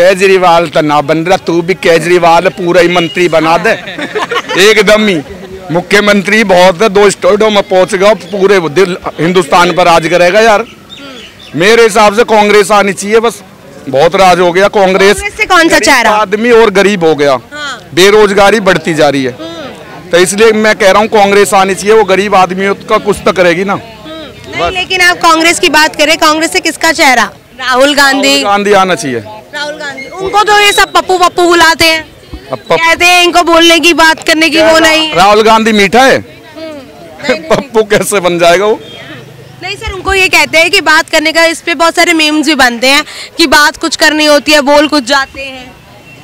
केजरीवाल तो ना बन रहा, तू भी केजरीवाल पूरा ही मंत्री बना दे एकदम ही। मुख्यमंत्री बहुत है, दो स्टेटों में पहुंच गया, पूरे दिल हिंदुस्तान पर राज करेगा यार। मेरे हिसाब से कांग्रेस आनी चाहिए, बस बहुत राज हो गया। कांग्रेस, कांग्रेस से कौन सा चेहरा? आदमी और गरीब हो गया, हाँ। बेरोजगारी बढ़ती जा रही है, तो इसलिए मैं कह रहा हूँ कांग्रेस आनी चाहिए। वो गरीब आदमियों का कुछ तो करेगी ना। नहीं, लेकिन आप कांग्रेस की बात करें, कांग्रेस से किसका चेहरा? राहुल गांधी। राहुल गांधी आना चाहिए। राहुल गांधी, उनको तो ये सब पप्पू पप्पू बुलाते हैं, कहते हैं इनको बोलने की बात करने की वो नहीं। राहुल गांधी मीठा है, पप्पू कैसे बन जाएगा वो? नहीं सर, उनको ये कहते हैं कि बात करने का, इस पे बहुत सारे मीम्स भी बनते हैं कि बात कुछ करनी होती है, बोल कुछ जाते हैं।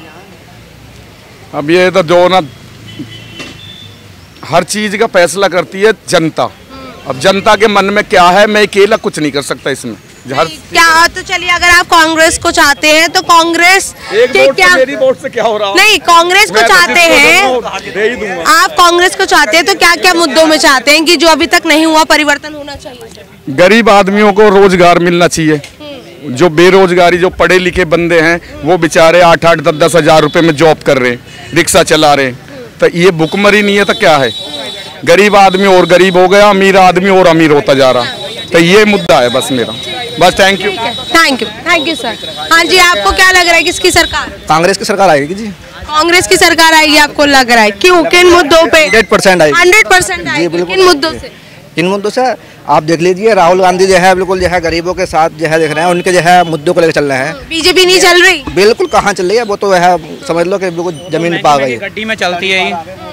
अब ये तो जो ना हर चीज का फैसला करती है जनता। अब जनता के मन में क्या है, मैं अकेला कुछ नहीं कर सकता इसमें। हर क्या तो चलिए, अगर आप कांग्रेस को चाहते हैं तो कांग्रेस एक के वोट क्या, से मेरी वोट से क्या हो रहा? नहीं, कांग्रेस को मैं तो चाहते जिसको हैं, दूंगा, दे ही दूंगा। आप कांग्रेस को चाहते हैं तो क्या क्या मुद्दों में चाहते हैं कि जो अभी तक नहीं हुआ, परिवर्तन होना चाहिए? गरीब आदमियों को रोजगार मिलना चाहिए। जो बेरोजगारी, जो पढ़े लिखे बंदे हैं, वो बेचारे आठ आठ दस दस हजार रुपए में जॉब कर रहे हैं, रिक्शा चला रहे हैं, तो ये भुखमरी नहीं है तो क्या है? गरीब आदमी और गरीब हो गया, अमीर आदमी और अमीर होता जा रहा, तो ये मुद्दा है बस मेरा। बस thank you thank you thank you sir. हाँ जी, आपको क्या लग रहा है, किसकी सरकार? कांग्रेस की सरकार आएगी जी। कांग्रेस की सरकार आएगी, आपको लग रहा है? क्यों, किन मुद्दों पे? हंड्रेड परसेंट आएगी। हंड्रेड परसेंट आएगी, किन मुद्दों से? इन मुद्दों से आप देख लीजिए, राहुल गांधी जो है बिल्कुल जो है गरीबों के साथ जो है देख रहे हैं, उनके जो है मुद्दों को लेकर चल रहे हैं। बीजेपी नहीं चल रही? बिल्कुल कहाँ चल रही है, वो तो है समझ लो कि बिल्कुल जमीन पा गई, गड्डी में चलती है।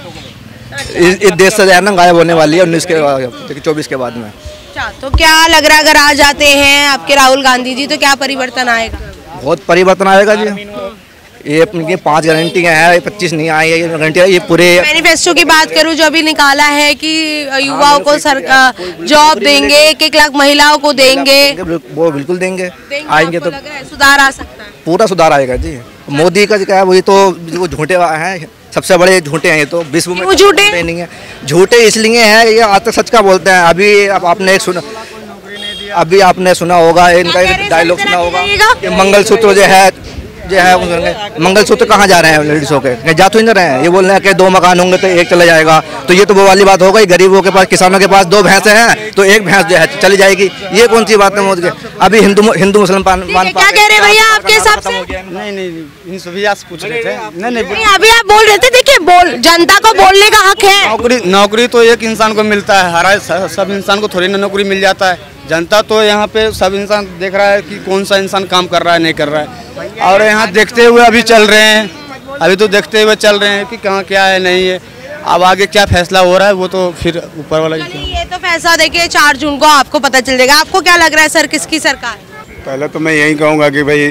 इस, इस देश से जो है ना गायब होने वाली है उन्नीस के चौबीस के बाद में। अच्छा, तो क्या लग रहा है अगर आ जाते हैं आपके राहुल गांधी जी तो क्या परिवर्तन आएगा? बहुत परिवर्तन आएगा जी। ये अपनी पांच गारंटियां हैं, पच्चीस नहीं आई है, ये गारंटियां ये पूरे मैनिफेस्टो की बात करूं जो अभी निकाला है कि युवाओं को सरकार जॉब देंगे, एक एक लाख महिलाओं को देंगे, वो बिल्कुल देंगे, आएंगे तो सुधार आ सकता है, पूरा सुधार आएगा जी। मोदी का क्या है, वही तो वो झूठे हैं, सबसे बड़े झूठे हैं ये तो विश्व में। झूठे नहीं है, झूठे इसलिए हैं ये आज तक सच का बोलते हैं। अभी अब आपने एक सुना, अभी आपने सुना होगा, इनका एक डायलॉग सुना होगा कि मंगलसूत्र जो है जो है मंगलसूत्र कहाँ जा रहे हैं लेडीजों के, जा तो नहीं रहे हैं। ये बोल रहे हैं कि दो मकान होंगे तो एक चला जाएगा, तो ये तो वो वाली बात हो गई। गरीबों के पास, किसानों के पास दो भैंसे हैं तो एक भैंस जो है चली जाएगी, ये कौन सी बात है मोदी के? अभी हिंदू हिंदू मुसलमान क्या कह रहे हैं भैया आपके हिसाब से? नहीं नहीं इन सभी आज पूछ रहे थे। नहीं नहीं अभी आप बोल रहे थे, देखिए बोल, जनता को बोलने का हक है। नौकरी नौकरी तो एक इंसान को मिलता है, हर सब इंसान को थोड़ी ना नौकरी मिल जाता है। जनता तो यहाँ पे सब इंसान देख रहा है कि कौन सा इंसान काम कर रहा है, नहीं कर रहा है, और यहाँ देखते हुए अभी चल रहे हैं, अभी तो देखते हुए चल रहे हैं कि कहाँ क्या है नहीं है। अब आगे क्या फैसला हो रहा है वो तो फिर ऊपर वाला। ये तो फैसला देखिए चार जून को आपको पता चल जाएगा। आपको क्या लग रहा है सर, किसकी सरकार? पहले तो मैं यही कहूँगा कि भाई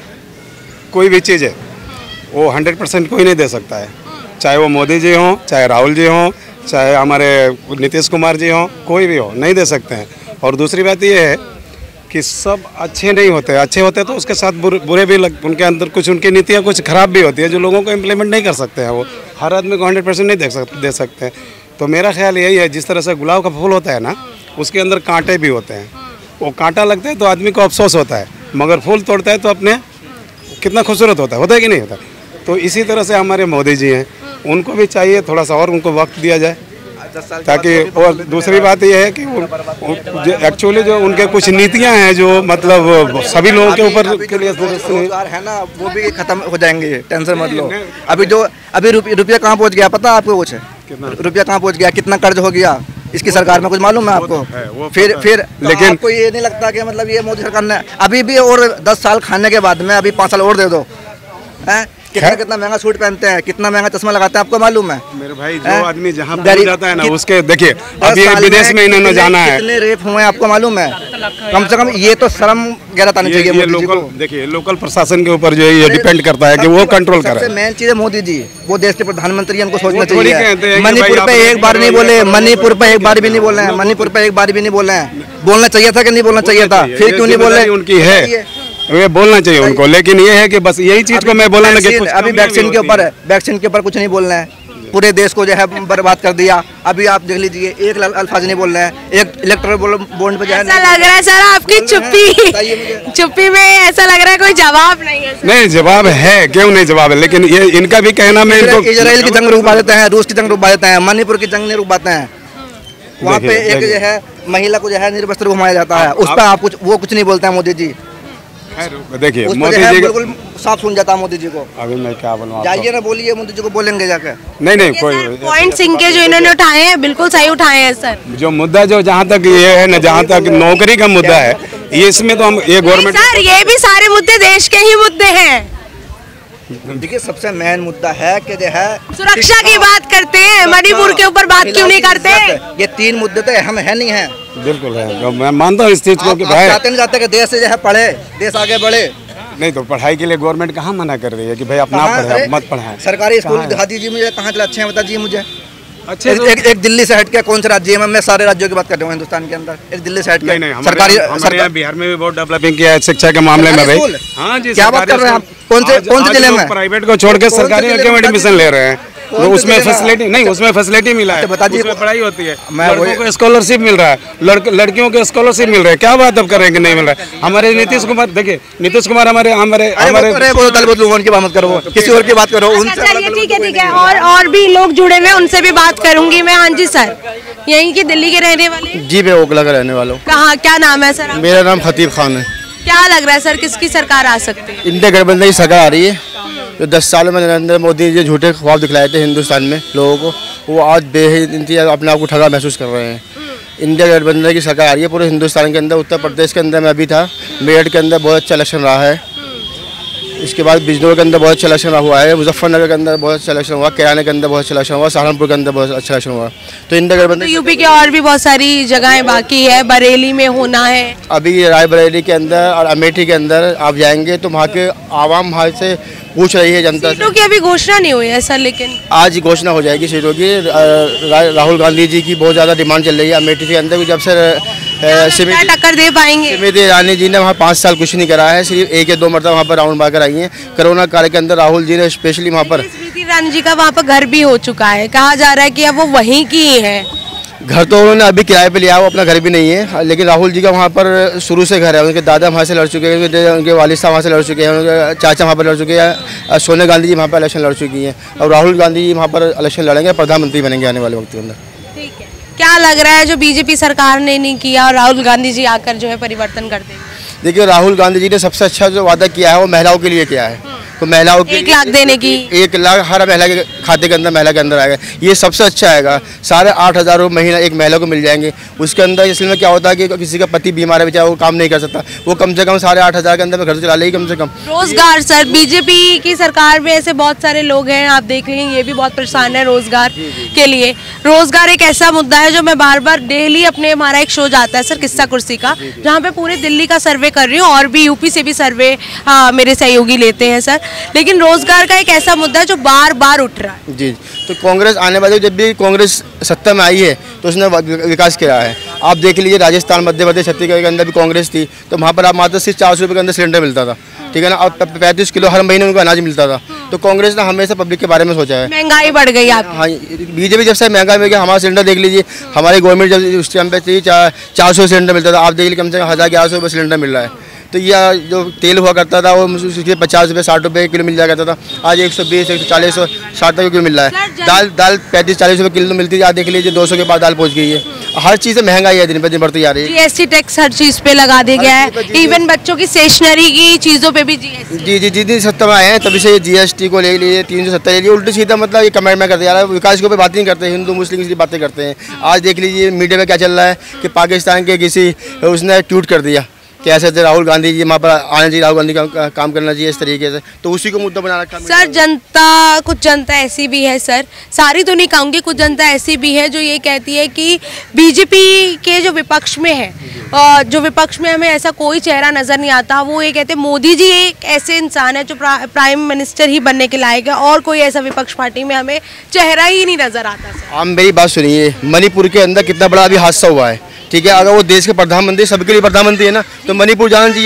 कोई भी चीज़ है वो हंड्रेड परसेंट कोई नहीं दे सकता है, चाहे वो मोदी जी हों, चाहे राहुल जी हों, चाहे हमारे नीतीश कुमार जी हों, कोई भी हो, नहीं दे सकते हैं। और दूसरी बात ये है कि सब अच्छे नहीं होते, अच्छे होते तो उसके साथ बुरे, बुरे भी लग, उनके अंदर कुछ उनकी नीतियाँ कुछ खराब भी होती है जो लोगों को इम्प्लीमेंट नहीं कर सकते हैं। वो हर आदमी को हंड्रेड परसेंट नहीं दे सकते दे सकते हैं। तो मेरा ख्याल यही है, जिस तरह से गुलाब का फूल होता है ना, उसके अंदर कांटे भी होते हैं, वो कांटा लगता है तो आदमी को अफसोस होता है, मगर फूल तोड़ता है तो अपने कितना खूबसूरत होता है, होता है कि नहीं होता? तो इसी तरह से हमारे मोदी जी हैं, उनको भी चाहिए थोड़ा सा और उनको वक्त दिया जाए, ताकि। और दूसरी बात यह है कि एक्चुअली जो उनके कुछ नीतियां हैं जो मतलब सभी लोगों के ऊपर के लिए रोजगार है ना, वो भी खत्म हो जाएंगे, टेंशन मत लो। अभी जो अभी रुपया कहाँ पहुंच गया पता है आपको? कुछ रुपया कहाँ पहुंच गया, कितना कर्ज हो गया इसकी सरकार में, कुछ मालूम है आपको? फिर फिर लेकिन आपको ये नहीं लगता कि मतलब ये मोदी सरकार ने अभी भी और दस साल खाने के बाद में अभी पाँच साल और दे दो, है कितना कितना महंगा सूट पहनते हैं, कितना महंगा चश्मा लगाते हैं, आपको मालूम है? मेरे भाई जो आदमी जहाँ पहुंच जाता है ना उसके, देखिए अभी विदेश में इन्होंने जाना है, कितने रेप हुए आपको मालूम है? कम से कम ये तो शर्म गैरत आनी चाहिए मोदी जी को। देखिए लोकल प्रशासन के ऊपर जो है ये डिपेंड करता है कि वो कंट्रोल करे। सबसे मेन चीज है मोदी जी, वो देश के प्रधानमंत्री, उनको सोचना चाहिए। मणिपुर पे एक बार नहीं बोले, मणिपुर पे एक बार भी नहीं बोले हैं, मणिपुर पे एक बार भी नहीं बोले हैं। बोलना चाहिए था कि नहीं बोलना चाहिए था? फिर क्यों नहीं बोले? उनकी है, वे बोलना चाहिए उनको, लेकिन ये है कि बस यही चीज को मैं बोला ना कि अभी वैक्सीन के ऊपर है, वैक्सीन के ऊपर कुछ नहीं बोलना है, पूरे देश को जो है बर्बाद कर दिया। अभी आप देख लीजिए, एक अल्फाज नहीं बोल रहे हैं, एक इलेक्ट्रल बॉन्ड पे जो है ऐसा लग रहा है सर आपकी चुप्पी चुप्पी में ऐसा लग रहा है कोई जवाब नहीं है सर। नहीं जवाब है, क्यों नहीं जवाब है, लेकिन ये इनका भी कहना मैं इनको इजराइल की जंग रुकवा देते हैं, रूस की जंग रुकवा देते हैं, मणिपुर की जंग नहीं रुकवाते हैं। वहाँ पे एक जो है महिला को जो है निर्वस्त्र घुमाया जाता है, उस पर आप कुछ वो कुछ नहीं बोलते हैं मोदी जी। देखिए मोदी जी बिल्कुल साफ सुन जाता है मोदी जी को। अभी मैं क्या बोलूँ, जाइए ना बोलिए, मोदी जी को बोलेंगे जाकर। नहीं नहीं कोई पॉइंट सिंह के जो इन्होंने उठाए हैं बिल्कुल सही उठाए हैं सर। जो मुद्दा जो जहाँ तक ये है ना, जहाँ तक नौकरी का मुद्दा है, ये इसमें तो हम ये गवर्नमेंट सर ये भी सारे मुद्दे देश के ही मुद्दे हैं। देखिए सबसे मेन मुद्दा है कि जो है सुरक्षा की बात करते हैं, मणिपुर के ऊपर बात क्यों नहीं करते? ये तीन मुद्दे तो अहम है नहीं है। बिल्कुल है, मैं मानता हूँ इस चीज को कि भाई चाहते नहीं चाहते कि देश से जो है पढ़े, देश आगे बढ़े। नहीं तो पढ़ाई के लिए गवर्नमेंट कहाँ मना कर रही है कि भाई अपना पढ़े, मत पढ़ाएं। सरकारी स्कूल दिखा दीजिए मुझे, कहाँ के अच्छे हैं बता दीजिए मुझे। अच्छे एक, एक, एक दिल्ली से हट के कौन सा राज्य है? मैं सारे राज्यों की बात कर रहा हूँ हिंदुस्तान के अंदर। एक दिल्ली से हट के सरकारी, हमारे यहाँ बिहार में भी बहुत डेवलपिंग किया है शिक्षा के मामले में भाई। हाँ जी, क्या बात कर रहे हैं आप? कौन से कौन से जिले में? प्राइवेट को छोड़ के सरकारी में एडमिशन ले रहे हैं, तो उसमें फैसिलिटी नहीं, उसमें फैसिलिटी मिला है, उसमें पढ़ाई होती है, लड़कों को स्कॉलरशिप मिल रहा है, लड़कियों को स्कॉलरशिप मिल रहा है। क्या बात अब करेंगे नहीं मिल रहा है? हमारे नीतीश कुमार, देखिए नीतीश कुमार हमारे हमारे हमारे की बात करो, किसी और की बात करो। चलिए ठीक है ठीक है, और और भी लोग जुड़े हुए उनसे भी बात करूंगी मैं। हाँ जी सर, यहीं की दिल्ली के रहने वाले? जी मैं ओखला का रहने वाला हूँ। कहाँ, क्या नाम है सर? मेरा नाम खतीब खान है। क्या लग रहा है सर किसकी सरकार आ सकती है? इंडिया गठबंधन की सरकार आ रही है। जो दस सालों में नरेंद्र मोदी जी झूठे ख्वाब दिखलाए थे हिंदुस्तान में लोगों को, वो आज बेहिंती अपने आप को ठगा महसूस कर रहे हैं। इंडिया गठबंधन की सरकार आ रही है पूरे हिंदुस्तान के अंदर। उत्तर प्रदेश के अंदर मैं अभी था, मेरठ के अंदर बहुत अच्छा इलेक्शन रहा है। इसके बाद बिजनौर के अंदर बहुत अच्छा इलेक्शन हुआ है, मुजफ्फरनगर के अंदर बहुत अच्छा इलेक्शन हुआ, किराने के अंदर बहुत अच्छा इलेक्शन हुआ, सहारनपुर के अंदर बहुत अच्छा इलेक्शन हुआ। तो इंडिया गठबंधन तो यूपी के और भी बहुत सारी जगहें बाकी है, बरेली में होना है अभी, रायबरेली के अंदर और अमेठी के अंदर आप जाएंगे तो वहाँ के आवाम वहाँ से पूछ रही है जनता। सीटों की अभी घोषणा नहीं हुई है सर, लेकिन आज घोषणा हो जाएगी सीटों की। राहुल गांधी जी की बहुत ज़्यादा डिमांड चल रही है अमेठी के अंदर, जब से टक्कर दे पाएंगे। स्मृति ईरानी जी ने वहाँ पाँच साल कुछ नहीं करा है, सिर्फ एक या दो मरतबा वहाँ पर राउंड मारकर आई हैं। कोरोना काल के अंदर राहुल जी ने स्पेशली वहाँ पर, स्मृति ईरानी जी का वहाँ पर घर भी हो चुका है, कहा जा रहा है कि अब वो वहीं की है। घर तो उन्होंने अभी किराए पे लिया, वो अपना घर भी नहीं है, लेकिन राहुल जी का वहाँ पर शुरू से घर है। उनके दादा वहाँ से लड़ चुके हैं, उनके वालिद साहब वहाँ से लड़ चुके हैं, उनके चाचा वहाँ पर लड़ चुके हैं, सोनिया गांधी जी वहाँ पर इलेक्शन लड़ चुकी हैं, और राहुल गांधी जी वहाँ पर इलेक्शन लड़ेंगे, प्रधानमंत्री बनेंगे आने वाले वक्त के अंदर। ठीक है, क्या लग रहा है जो बीजेपी सरकार ने नहीं किया और राहुल गांधी जी आकर जो है परिवर्तन कर देंगे? देखिए राहुल गांधी जी ने सबसे अच्छा जो वादा किया है वो महिलाओं के लिए किया है। तो महिलाओं के एक लाख देने की, एक लाख हर महिला के खाते के अंदर, महिला के अंदर आएगा, ये सबसे अच्छा आएगा। साढ़े आठ हज़ार रुपये महीना एक महिला को मिल जाएंगे। उसके अंदर इसलिए में क्या होता है कि किसी का पति बीमार है बेचारा, वो काम नहीं कर सकता, वो कम से कम साढ़े आठ हज़ार के अंदर में घर चला लेगी कम से कम। रोजगार सर, बीजेपी की सरकार में ऐसे बहुत सारे लोग हैं, आप देख लेंगे ये भी बहुत परेशान है रोजगार के लिए। रोजगार एक ऐसा मुद्दा है जो मैं बार बार डेली अपने, हमारा एक शो जाता है सर किस्सा कुर्सी का, जहाँ पे पूरे दिल्ली का सर्वे कर रही हूँ, और भी यूपी से भी सर्वे हाँ, मेरे सहयोगी लेते हैं सर। लेकिन रोजगार का एक ऐसा मुद्दा है जो बार बार उठ रहा है। जी, तो कांग्रेस आने वाली, जब भी कांग्रेस सत्ता में आई है तो उसने विकास किया है। आप देख लीजिए राजस्थान, मध्य प्रदेश, छत्तीसगढ़ के अंदर भी कांग्रेस थी, तो वहाँ पर आप मात्र सिर्फ चार सौ रुपये के अंदर सिलेंडर मिलता था, ठीक है ना, और पैंतीस किलो हर महीने उनको अनाज मिलता था। तो कांग्रेस ने हमेशा पब्लिक के बारे में सोचा है। महंगाई बढ़ गई आप? हाँ, बीजेपी जब से महंगाई में गया, हमारा सिलेंडर देख लीजिए, हमारी गवर्नमेंट जब उस टाइम पे थी चार सौ सिलेंडर मिलता था, आप देख लीजिए कम से कम हज़ार ग्यारह सौ रुपये सिलेंडर मिल रहा है। तो यह जो तेल हुआ करता था वो उसके पचास रुपये साठ रुपये किलो मिल जाया करता था, आज एक सौ बीस एक सौ चालीस साठ रुपये किलो मिल रहा है। दाल दाल पैंतीस चालीस रुपये किलो मिलती है, आज देख लीजिए दो सौ के पास दाल पहुंच गई है। हर चीज़ महंगाई है, दिन पर दिन बढ़ती जा रही है। जीएसटी टैक्स हर चीज़ पे लगा दिया गया है, इवन बच्चों की स्टेशनरी की चीज़ों पे भी जीएसटी। जी जी जितनी सत्ता में आए हैं तभी से जीएसटी को ले लिए, तीन सौ सत्तर ले लिए, उल्टी सीधा मतलब ये कमेंट में करते जा रहा है, विकास के ऊपर बात नहीं करते, हिंदू मुस्लिम की बातें करते हैं। आज देख लीजिए मीडिया में क्या चल रहा है कि पाकिस्तान के किसी उसने ट्वीट कर दिया कि ऐसे थे राहुल गांधी जी वहाँ पर आना चाहिए, राहुल गांधी का काम करना चाहिए इस तरीके से, तो उसी को मुद्दा बना रखा। सर जनता, कुछ जनता ऐसी भी है सर, सारी तो नहीं कहूँगी, कुछ जनता ऐसी भी है जो ये कहती है कि बीजेपी के जो विपक्ष में है, और जो विपक्ष में हमें ऐसा कोई चेहरा नज़र नहीं आता। वो ये कहते हैं मोदी जी एक ऐसे इंसान है जो प्राइम मिनिस्टर ही बनने के लायक है, और कोई ऐसा विपक्ष पार्टी में हमें चेहरा ही नहीं नज़र आता। सर आप मेरी बात सुनिए, मणिपुर के अंदर कितना बड़ा अभी हादसा हुआ है, ठीक है, अगर वो देश के प्रधानमंत्री, सबके लिए प्रधानमंत्री है ना, तो मणिपुर जाना चाहिए था।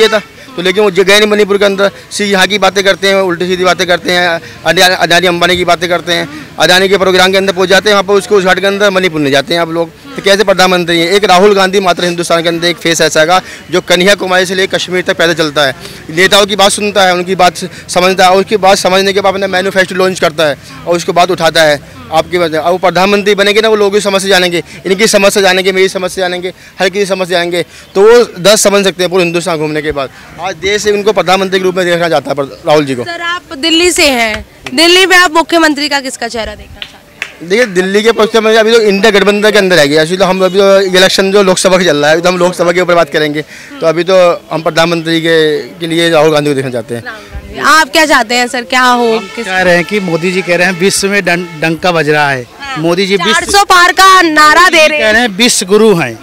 तो लेकिन वो गए नहीं मणिपुर के अंदर, सी यहाँ की बातें करते हैं, उल्टी सीधी बातें करते हैं, अदानी अंबानी की बातें करते हैं, अदानी के प्रोग्राम के अंदर पहुँच जाते हैं, वहाँ पर उसको उस घाट के अंदर मणिपुर नहीं जाते हैं आप लोग। तो कैसे प्रधानमंत्री हैं? एक राहुल गांधी मात्र हिंदुस्तान के अंदर एक फेस ऐसा का जो कन्याकुमारी से लेकर कश्मीर तक पैदल चलता है, नेताओं की बात सुनता है, उनकी बात समझता है, और उसकी बात समझने के बाद अपना मैन्युफैक्चर लॉन्च करता है और उसके बाद उठाता है आपकी बात। अब वो प्रधानमंत्री बनेंगे ना, वो लोगों की समझ से जानेंगे, इनकी समझ से जानेंगे, मेरी समझ से जानेंगे, हर किसी समझ से जानेंगे, तो वो दस समझ सकते हैं पूरे हिंदुस्तान घूमने के बाद। आज देश से उनको प्रधानमंत्री के रूप में देखना चाहता है राहुल जी को। सर आप दिल्ली से हैं, दिल्ली में आप मुख्यमंत्री का किसका चेहरा देखना चाहते हैं? देखिए दिल्ली के पक्ष में अभी तो इंडिया गठबंधन के अंदर है गया, तो हम अभी तो इलेक्शन जो लोकसभा का चल रहा है, अभी तो हम लोकसभा के ऊपर बात करेंगे, तो अभी तो हम प्रधानमंत्री के के लिए राहुल गांधी को देखना चाहते हैं। आप क्या चाहते हैं सर, क्या हो? कह रहे हैं कि मोदी जी कह रहे हैं विश्व में डंका बज रहा है, मोदी जी चार सौ पार का नारा दे रहे हैं, कह रहे हैं विश्व गुरु हैं,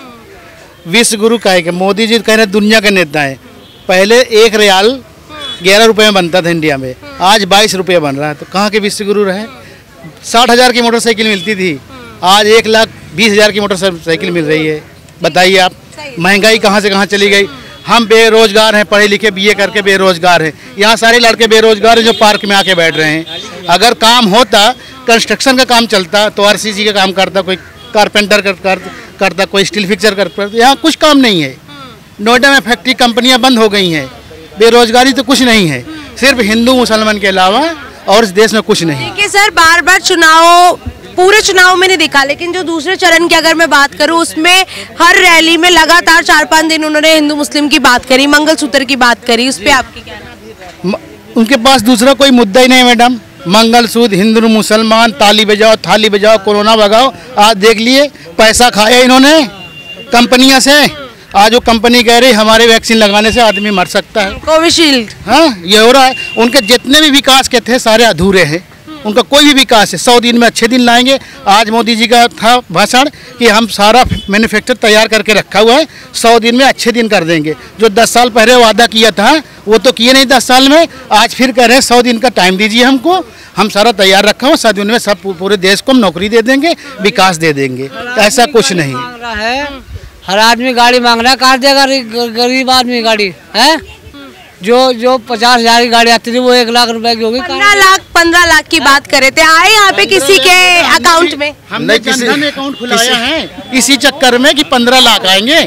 विश्व गुरु कहे के मोदी जी कह रहे हैं दुनिया के नेता हैं। पहले एक रियाल ग्यारह रुपए में बनता था इंडिया में, आज बाईस रुपये बन रहा है, तो कहाँ के विश्व गुरु रहे? साठ हजार की मोटरसाइकिल मिलती थी, आज एक लाख बीस हजार की मोटरसाइकिल मिल रही है। बताइए आप, महंगाई कहाँ से कहाँ चली गई। हम बेरोजगार हैं, पढ़े लिखे बीए करके बेरोजगार हैं, यहाँ सारे लड़के बेरोजगार हैं जो पार्क में आके बैठ रहे हैं। अगर काम होता, कंस्ट्रक्शन का काम चलता तो आरसीसी का काम करता, कोई कारपेंटर कर, कर, करता, कोई स्टील फिक्सर करता, यहाँ कुछ काम नहीं है। नोएडा में फैक्ट्री कंपनियाँ बंद हो गई हैं, बेरोजगारी तो कुछ नहीं है, सिर्फ हिंदू मुसलमान के अलावा और इस देश में कुछ नहीं। देखिए सर, बार बार चुनाव, पूरे चुनाव में नहीं दिखा, लेकिन जो दूसरे चरण की अगर मैं बात करूं उसमें हर रैली में लगातार चार पांच दिन उन्होंने हिंदू मुस्लिम की बात करी, मंगलसूत्र की बात करी, उस पर आपकी क्या राय? उनके पास दूसरा कोई मुद्दा ही नहीं मैडम। मंगलसूत्र, हिंदू मुसलमान, ताली बजाओ थाली बजाओ, कोरोना भगाओ। आज देख लिए पैसा खाया इन्होंने कंपनियों से, आज वो कंपनी कह रही हमारे वैक्सीन लगाने से आदमी मर सकता है, कोविशील्ड। हाँ ये हो रहा है। उनके जितने भी विकास के थे सारे अधूरे हैं, उनका कोई भी विकास है, सौ दिन में अच्छे दिन लाएंगे। आज मोदी जी का था भाषण कि हम सारा मैन्युफैक्चर तैयार करके रखा हुआ है, सौ दिन में अच्छे दिन कर देंगे। जो दस साल पहले वादा किया था वो तो किए नहीं दस साल में, आज फिर कह रहे हैं सौ दिन का टाइम दीजिए हमको, हम सारा तैयार रखा हुआ, सौ दिन में सब पूरे देश को हम नौकरी दे देंगे, विकास दे देंगे। ऐसा कुछ नहीं है। हर आदमी गाड़ी मांग रहा है, कहाँ देगा गरीब आदमी गाड़ी है? जो जो पचास हजार की गाड़ी आती थी वो एक लाख रुपए की होगी। पंद्रह लाख पंद्रह लाख की बात करे थे, आए यहाँ पे किसी के अकाउंट में? हमने जनधन अकाउंट खुलाया है इसी चक्कर में कि पंद्रह लाख आएंगे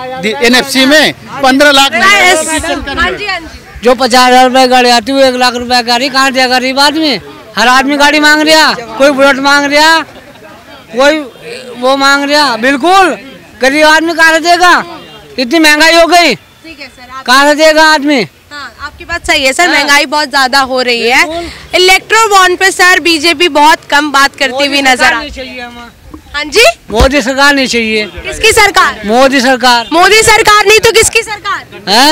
एनएफसी में, पंद्रह लाख। जो पचास हजार रुपए गाड़ी आती है वो एक लाख रुपए गाड़ी कहाँ देगा गरीब आदमी? हर आदमी गाड़ी मांग रहा, कोई बुलेट मांग रहा, कोई वो मांग रहा, बिल्कुल गरीब आदमी कहाँ देगा? इतनी महंगाई हो गई, कहाँ देगा आदमी? हाँ, आपकी बात सही है सर, महंगाई बहुत ज्यादा हो रही है। इलेक्ट्रो बॉन्ड पे सर बीजेपी बहुत कम बात करती हुई नजर आ रही है। हाँ जी, मोदी सरकार नहीं चाहिए। किसकी सरकार? मोदी सरकार। मोदी सरकार नहीं तो किसकी सरकार है?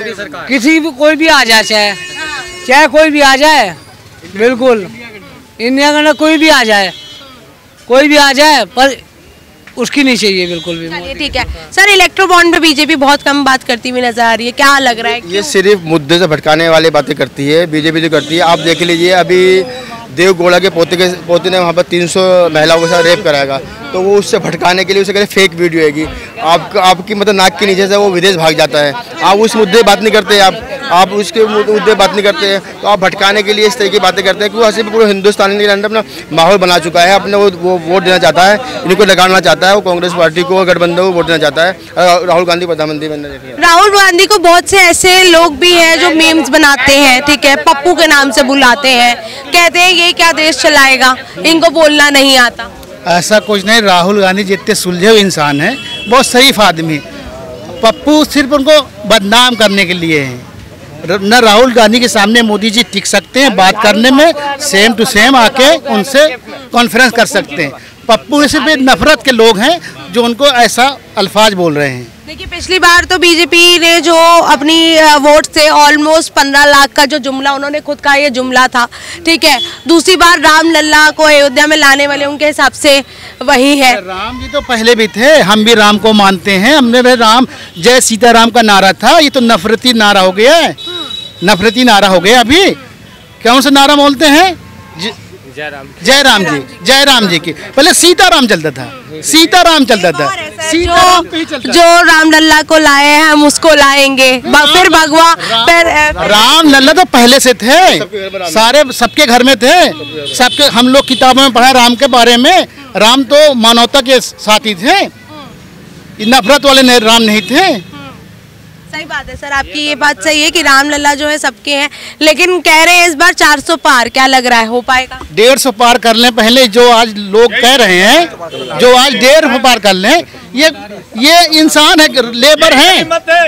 किसी भी कोई भी आ जाए, चाहे चाहे कोई भी आ जाए, बिल्कुल इंडिया का कोई भी आ जाए, कोई भी आ जाए, पर उसकी नहीं चाहिए बिल्कुल भी। चलिए ठीक है सर, इलेक्ट्रो बॉन्ड पे बीजेपी बहुत कम बात करती हुई नजर आ रही है, क्या लग रहा है? ये सिर्फ मुद्दे से भटकाने वाली बातें करती है बीजेपी, जो करती है। आप देख लीजिए, अभी देवगौड़ा के पोते के पोते ने वहाँ पर तीन सौ महिलाओं के साथ रेप कराएगा, तो वो उससे भटकाने के लिए उसे कह रहे फेक वीडियो है, आप आपकी मतलब नाक के नीचे से वो विदेश भाग जाता है। आप उस मुद्दे बात नहीं करते, आप आप उसके मुद्दे बात नहीं करते हैं, तो आप भटकाने के लिए इस तरह की बातें करते हैं। क्योंकि पूरे हिंदुस्तान के अंदर अपना माहौल बना चुका है, अपने वो वो वोट देना चाहता है, इनको लगाना चाहता है, वो कांग्रेस पार्टी को, गठबंधन को वोट देना चाहता है। राहुल गांधी प्रधानमंत्री बनना चाहते हैं। राहुल गांधी को बहुत से ऐसे लोग भी हैं जो मीम्स बनाते हैं, ठीक है, पप्पू के नाम से बुलाते हैं, कहते हैं ये क्या देश चलाएगा, इनको बोलना नहीं आता। ऐसा कुछ नहीं, राहुल गांधी जितने सुलझे हुए इंसान हैं, बहुत शरीफ आदमी। पप्पू सिर्फ उनको बदनाम करने के लिए हैं। न राहुल गांधी के सामने मोदी जी टिक सकते हैं बात करने में, सेम टू सेम आके उनसे कॉन्फ्रेंस कर सकते हैं। पप्पू सिर्फ नफरत के लोग हैं जो उनको ऐसा अल्फाज बोल रहे हैं। देखिए पिछली बार तो बीजेपी ने जो अपनी वोट से ऑलमोस्ट पंद्रह लाख का जो जुमला उन्होंने खुद का ये जुमला था, ठीक है, दूसरी बार राम लल्ला को अयोध्या में लाने वाले उनके हिसाब से वही है। राम जी तो पहले भी थे, हम भी राम को मानते हैं, हमने भी राम जय सीताराम का नारा था, ये तो नफरती नारा हो गया है, नफरती नारा हो गया। अभी कौन सा नारा बोलते हैं? जय राम जय राम जी, जय राम जी की। पहले सीताराम चलता था, सीताराम चलता था, जो जो रामलला को लाए हैं हम उसको लाएंगे, फिर भगवा फिर राम लल्ला तो पहले से थे, सारे सबके घर में थे, सबके हम लोग किताबों में पढ़ा राम के बारे में। राम तो मानवता के साथी थे, नफरत वाले राम नहीं थे। सही बात है सर, आपकी ये बात सही है कि रामलला जो है सबके हैं, लेकिन कह रहे हैं इस बार चार सौ पार, क्या लग रहा है हो पाएगा? डेढ़ सौ पार कर लें पहले, जो आज लोग कह रहे हैं, जो आज डेढ़ सौ पार कर लें, ये ये इंसान है, लेबर है,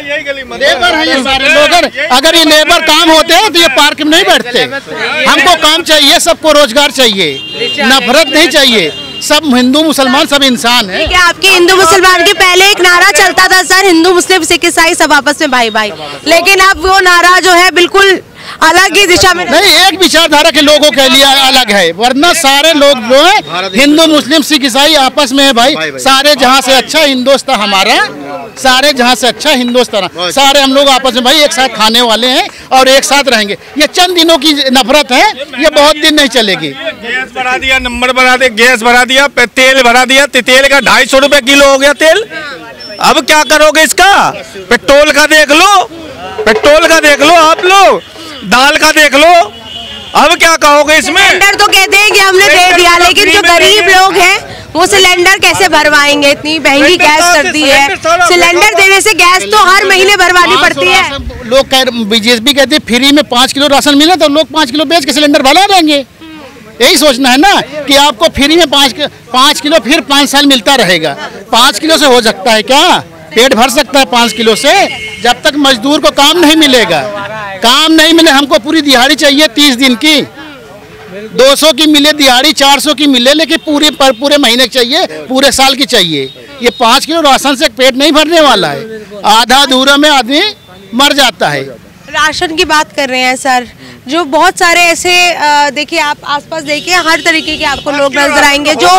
लेबर है ये सारे लोग। अगर ये लेबर काम होते हैं तो ये पार्क में नहीं बैठते। हमको काम चाहिए, सबको रोजगार चाहिए, नफरत नहीं चाहिए, सब हिंदू मुसलमान सब इंसान है। क्या आपके हिंदू मुसलमान के पहले एक नारा चलता था सर, हिंदू मुस्लिम सिख ईसाई सब आपस में भाई भाई, लेकिन अब वो नारा जो है बिल्कुल अलग ही दिशा में नहीं, एक विचारधारा के लोगों के लिए अलग है, वरना सारे लोग जो है हिंदू मुस्लिम सिख ईसाई आपस में है भाई। सारे जहाँ से अच्छा हिंदुस्तान हमारा, सारे जहाँ से अच्छा हिंदुस्तान, सारे हम लोग आपस में भाई एक साथ खाने वाले हैं और एक साथ रहेंगे। ये चंद दिनों की नफरत है, ये बहुत दिन नहीं चलेगी। गैस बढ़ा दिया, नंबर बढ़ा दिया, गैस बढ़ा दिया, तेल बढ़ा दिया, तेल का ढाई सौ रुपए किलो हो गया तेल। अब क्या करोगे इसका? पेट्रोल का देख लो, पेट्रोल का देख लो, आप लोग दाल का देख लो, अब क्या कहोगे इसमें? सिलेंडर तो कहते हैं कि हमने दे दिया, लेकिन जो गरीब लोग हैं वो सिलेंडर कैसे भरवाएंगे? इतनी महंगी गैस कर दी है, सिलेंडर देने से गैस तो हर महीने भरवानी पड़ती है। लोग कह बीजेपी कहते हैं फ्री में पाँच किलो राशन मिला तो लोग पाँच किलो बेच के सिलेंडर भरा देंगे। यही सोचना है ना कि आपको फ्री में पाँच पाँच किलो फिर पाँच साल मिलता रहेगा। पाँच किलो से हो सकता है क्या? पेट भर सकता है पाँच किलो से? जब तक मजदूर को काम नहीं मिलेगा, काम नहीं मिले, हमको पूरी दिहाड़ी चाहिए तीस दिन की, दो सौ की मिले दिहाड़ी, चार सौ की मिले, लेकिन पूरे पर पूरे महीने की चाहिए, पूरे साल की चाहिए। ये पाँच किलो राशन से पेट नहीं भरने वाला है, आधा अधूरा में आदमी मर जाता है। राशन की बात कर रहे हैं सर, जो बहुत सारे ऐसे देखिए आप आसपास देखिए, हर तरीके के आपको लोग नजर आएंगे। जो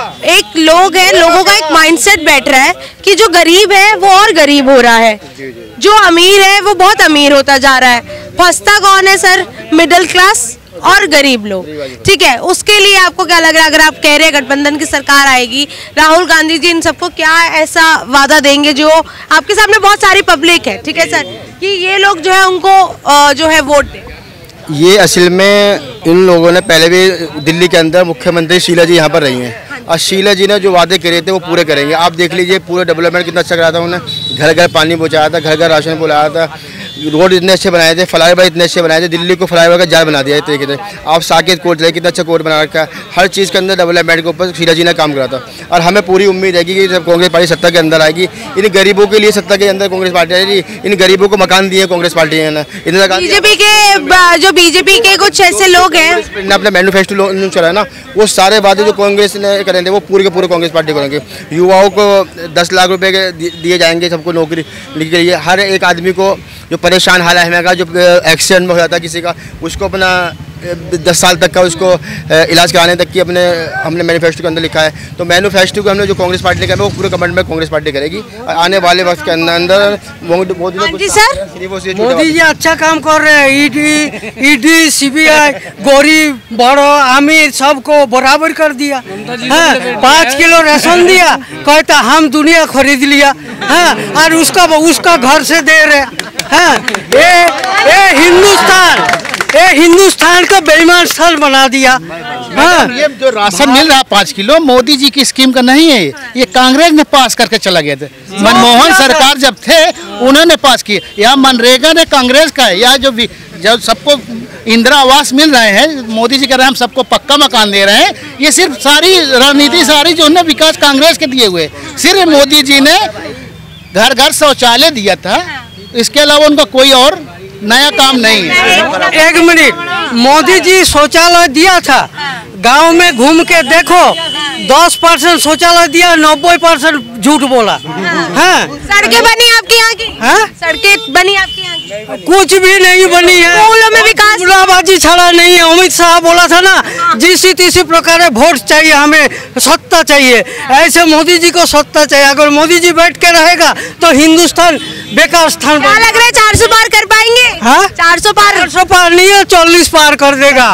एक लोग हैं, लोगों का एक माइंडसेट बैठ रहा है कि जो गरीब है वो और गरीब हो रहा है, जो अमीर है वो बहुत अमीर होता जा रहा है। फंसता कौन है सर? मिडिल क्लास और गरीब लोग। ठीक है, उसके लिए आपको क्या लग रहा है? अगर आप कह रहे हैं गठबंधन की सरकार आएगी, राहुल गांधी जी इन सबको क्या ऐसा वादा देंगे जो आपके सामने बहुत सारी पब्लिक है, ठीक है सर, कि ये लोग जो है उनको जो है वोट दें? ये असल में इन लोगों ने पहले भी दिल्ली के अंदर मुख्यमंत्री शीला जी यहाँ पर रही हैं, और शीला जी ने जो वादे करे थे वो पूरे करेंगे। आप देख लीजिए पूरा डेवलपमेंट कितना अच्छा करा था उन्होंने, घर घर पानी पहुँचाया था, घर घर राशन पहुँचाया था, रोड इतने अच्छे बनाए थे, फ्लाईओवर इतने अच्छे बनाए थे, दिल्ली को फ्लाईओवर का जाल बना दिया इस तरीके से। आप साकेत कोर्ट कितना अच्छा कोर्ट बना रखा है, हर चीज़ के अंदर डेवलपमेंट के ऊपर शीला जी ने काम करा था। और हमें पूरी उम्मीद है कि जब कांग्रेस पार्टी सत्ता के अंदर आएगी, इन गरीबों के लिए सत्ता के अंदर कांग्रेस पार्टी आएगी, इन गरीबों को मकान दिए कांग्रेस पार्टी है ना। बीजेपी के जो बीजेपी के कुछ ऐसे लोग हैं ने अपना मैन्युफेस्टो चलाया ना, वो सारे वादे जो कांग्रेस ने करे थे वो पूरे के पूरे कांग्रेस पार्टी करेंगे। युवाओं को दस लाख रुपए के दिए जाएंगे, सबको नौकरी के लिए, हर एक आदमी को जो परेशान हाल है, जो एक्सीडेंट में हो जाता है किसी का, उसको अपना दस साल तक का उसको इलाज कराने तक की अपने हमने मैनिफेस्टो के अंदर लिखा है। तो मैनिफेस्टो को हमने जो कांग्रेस पार्टी लिखा है वो पूरे कमेंट में कांग्रेस पार्टी करेगी। और आने वाले वक्त के अंदर मोदी मोदी जी अच्छा काम कर रहे हैं। ईडी ईडी सीबीआई गरीब बड़ो अमीर सबको बराबर कर दिया। पाँच किलो राशन दिया, कहता हम दुनिया खरीद लिया। हाँ, और उसका उसका घर से दे रहे। हाँ, ये ये हिंदुस्तान ये हिंदुस्तान का बेईमान स्थल बना दिया। हाँ, ये जो राशन मिल रहा है पाँच किलो मोदी जी की स्कीम का नहीं है, ये कांग्रेस ने पास करके चला गया था। मनमोहन सरकार जब थे उन्होंने पास किए। या मनरेगा ने कांग्रेस का है, या जो जब सबको इंदिरा आवास मिल रहे हैं, मोदी जी कह रहे हैं हम सबको पक्का मकान दे रहे हैं, ये सिर्फ सारी रणनीति सारी जो है विकास कांग्रेस के दिए हुए। सिर्फ मोदी जी ने घर घर शौचालय दिया था, इसके अलावा उनका कोई और नया काम नहीं है। एक मिनट, मोदी जी शौचालय दिया था, गांव में घूम के देखो, दस परसेंट शौचालय दिया, नब्बे परसेंट झूठ बोला। हाँ, सड़कें बनी आपके यहाँ की? हाँ? सड़कें बनी आपके यहाँ की? कुछ भी नहीं बनी है। स्कूलों में विकास गुलाबाजी छड़ा नहीं है। अमित शाह बोला था ना, जिस तीसरी प्रकार वोट चाहिए, हमें सत्ता चाहिए। ऐसे मोदी जी को सत्ता चाहिए। अगर मोदी जी बैठ के रहेगा तो हिंदुस्तान बेकार स्थान। क्या लग रहा है चार सौ पार कर पाएंगे? हाँ, चार सौ पार चार सौ पार नहीं है, चालीस पार कर देगा।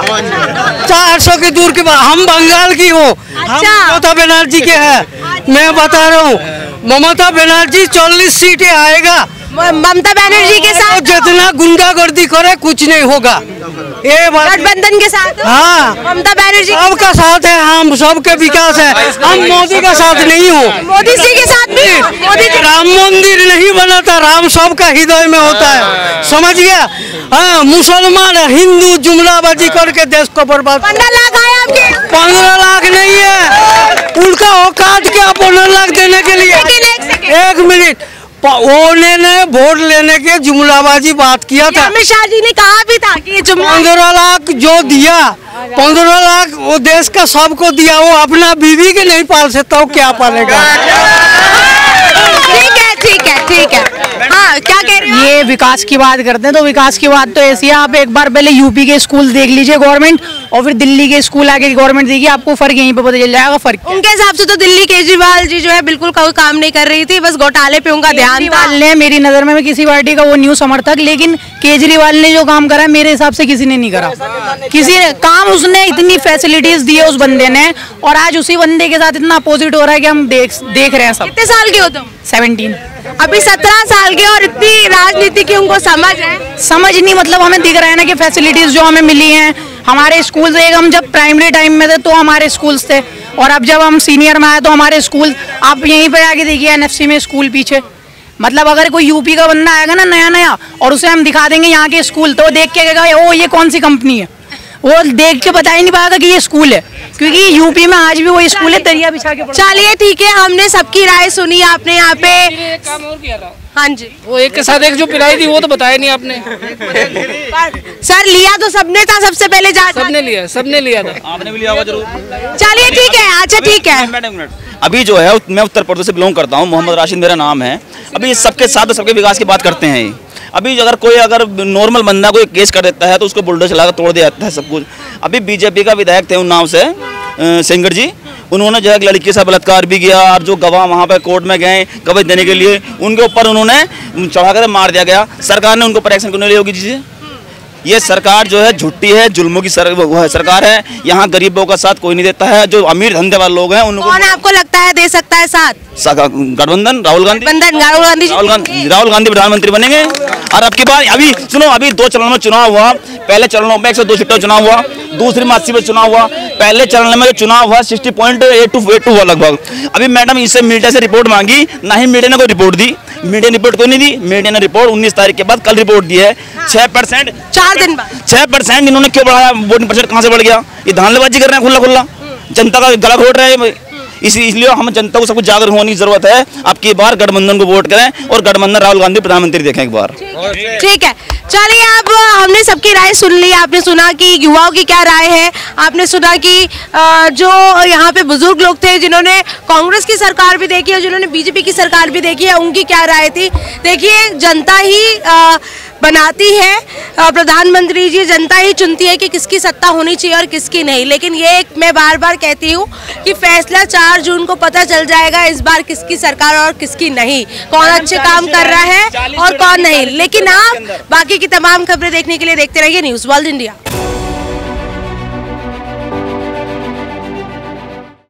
चार सौ की दूर की बात। हम बंगाल की हूँ, हम ममता बनर्जी के हैं। मैं बता रहा हूँ, ममता बनर्जी चालीस सीटें आएगा। ममता बनर्जी के साथ जितना गुंडागर्दी करे कुछ नहीं होगा। ये गठबंधन के साथ हाँ ममता बनर्जी सबका साथ है, हम सबके विकास है, हम मोदी का साथ नहीं हो। मोदी जी के साथ भी मोदी जी राम मंदिर नहीं बना था, राम सबका हृदय में होता है, समझ गया। हाँ मुसलमान हिंदू जुमलाबाजी करके देश को बर्बाद। पंद्रह लाख आए आपके? पंद्रह लाख नहीं है, उनका औकात क्या पंद्रह लाख देने के लिए। एक मिनट, उन्होंने वोट लेने के जुमलाबाजी बात किया था। अमित शाह जी ने कहा भी था कि पंद्रह लाख जो दिया, पंद्रह लाख वो देश का सबको दिया, वो अपना बीवी के नहीं पाल सकता, वो क्या पालेगा। ठीक है ठीक है ठीक है। हाँ क्या कह रहे हो? ये विकास की बात करते हैं तो विकास की बात तो ऐसी है, आप एक बार पहले यूपी के स्कूल देख लीजिए गवर्नमेंट, और फिर दिल्ली के स्कूल आगे गवर्नमेंट देखिए, आपको फर्क यहीं पे पता चल जाएगा। फर्क उनके हिसाब से तो दिल्ली केजरीवाल जी जो है बिल्कुल कोई काम नहीं कर रही थी, बस घोटाले पे उनका ध्यान था। ने मेरी नजर में, मैं किसी पार्टी का वो न्यू समर्थक, लेकिन केजरीवाल ने जो काम करा मेरे हिसाब से किसी ने नहीं करा। किसी ने काम, उसने इतनी फैसिलिटीज दी है उस बंदे ने, और आज उसी बंदे के साथ इतना अपोजिट हो रहा है कि हम देख देख रहे हैं सब। कितने साल के हो तुम? सेवनटीन। अभी सत्रह साल के और इतनी राजनीति की उनको समझ है? समझ नहीं, मतलब हमें दिख रहा है ना कि फैसिलिटीज जो हमें मिली हैं, हमारे स्कूल, एक हम जब प्राइमरी टाइम में थे तो हमारे स्कूल्स थे, और अब जब हम सीनियर में आए तो हमारे स्कूल, आप यहीं पे आके देखिए एनएफसी में स्कूल पीछे। मतलब अगर कोई यूपी का बंदा आएगा ना नया नया और उसे हम दिखा देंगे यहाँ के स्कूल, तो वो देख के कहेगा ओ ये कौन सी कंपनी है, वो देख के बता ही नहीं पाएगा कि ये स्कूल है, क्योंकि यूपी में आज भी वो स्कूल है, दरिया बिछा के। चलिए ठीक है, हमने सबकी राय सुनी, आपने यहाँ पे काम और किया था। हाँ जी, वो एक के साथ एक जो पिलाई थी वो तो बताया नहीं आपने। सर लिया तो सबने था, सबसे पहले जा सबने लिया, सबने लिया था। आपने भी लिया होगा जरूर। चलिए ठीक है, अच्छा ठीक है। अभी जो है मैं उत्तर प्रदेश से बिलोंग करता हूँ, मोहम्मद राशिद मेरा नाम है। अभी सबके साथ सबके विकास की बात करते हैं। अभी अगर कोई अगर नॉर्मल बंदा कोई केस कर देता है तो उसको बुलडोजर चला कर तोड़ दिया जाता है सब कुछ। अभी बीजेपी का विधायक थे उन्नाव से सेंगर जी, उन्होंने जो है लड़की के साथ बलात्कार भी किया, और जो गवाह वहाँ पर कोर्ट में गए गवाही देने के लिए, उनके ऊपर उन्होंने चढ़ा कर मार दिया गया। सरकार ने उनको पर एक्शन क्यों नहीं ली होगी जी? ये सरकार जो है झूठी है, जुल्मों की सर, वो है सरकार है। यहाँ गरीबों का साथ कोई नहीं देता है। जो अमीर धंधे वाले लोग हैं उनको कौन आपको लगता है दे सकता है साथ? गठबंधन, राहुल गांधी। गठबंधन राहुल गांधी राहुल गांधी राहुल गांधी प्रधानमंत्री बनेंगे। और अब की बार अभी सुनो, अभी दो चरणों में चुनाव हुआ। पहले चरणों में एक सौ दो सीटों चुनाव हुआ, दूसरी में अस्सी में चुनाव हुआ। पहले चरण में जो चुनाव हुआ sixty point eight two eight two हुआ लगभग। अभी मैडम इससे मीडिया से रिपोर्ट मांगी, ना ही मीडिया ने कोई रिपोर्ट दी। मीडिया ने रिपोर्ट क्यों नहीं दी? मीडिया ने रिपोर्ट उन्नीस तारीख के बाद कल रिपोर्ट दी है। छह परसेंट चार दिन बाद छह परसेंट इन्होंने क्यों बढ़ाया? वोटिंग परसेंट कहाँ से बढ़ गया? ये धांधलेबाजी कर रहे हैं खुला खुला, जनता का गला घोट रहे हैं। इसी इसलिए हम जनता को सब कुछ जागरूक होने की जरूरत है। अब की बार गठबंधन को वोट करें और गठबंधन राहुल गांधी प्रधानमंत्री देखें एक बार। ठीक है, चलिए अब हमने सबकी राय सुन ली। आपने सुना कि युवाओं की क्या राय है, आपने सुना कि जो यहाँ पे बुजुर्ग लोग थे जिन्होंने कांग्रेस की सरकार भी देखी है, जिन्होंने बीजेपी की सरकार भी देखी है, उनकी क्या राय थी। देखिए जनता ही बनाती है प्रधानमंत्री जी, जनता ही चुनती है कि किसकी सत्ता होनी चाहिए और किसकी नहीं। लेकिन ये एक मैं बार बार कहती हूँ कि फैसला चार जून को पता चल जाएगा इस बार किसकी सरकार और किसकी नहीं, कौन अच्छे काम कर रहा है और कौन नहीं। लेकिन आप बाकी की तमाम खबरें देखने के लिए देखते रहिए न्यूज़ वर्ल्ड इंडिया।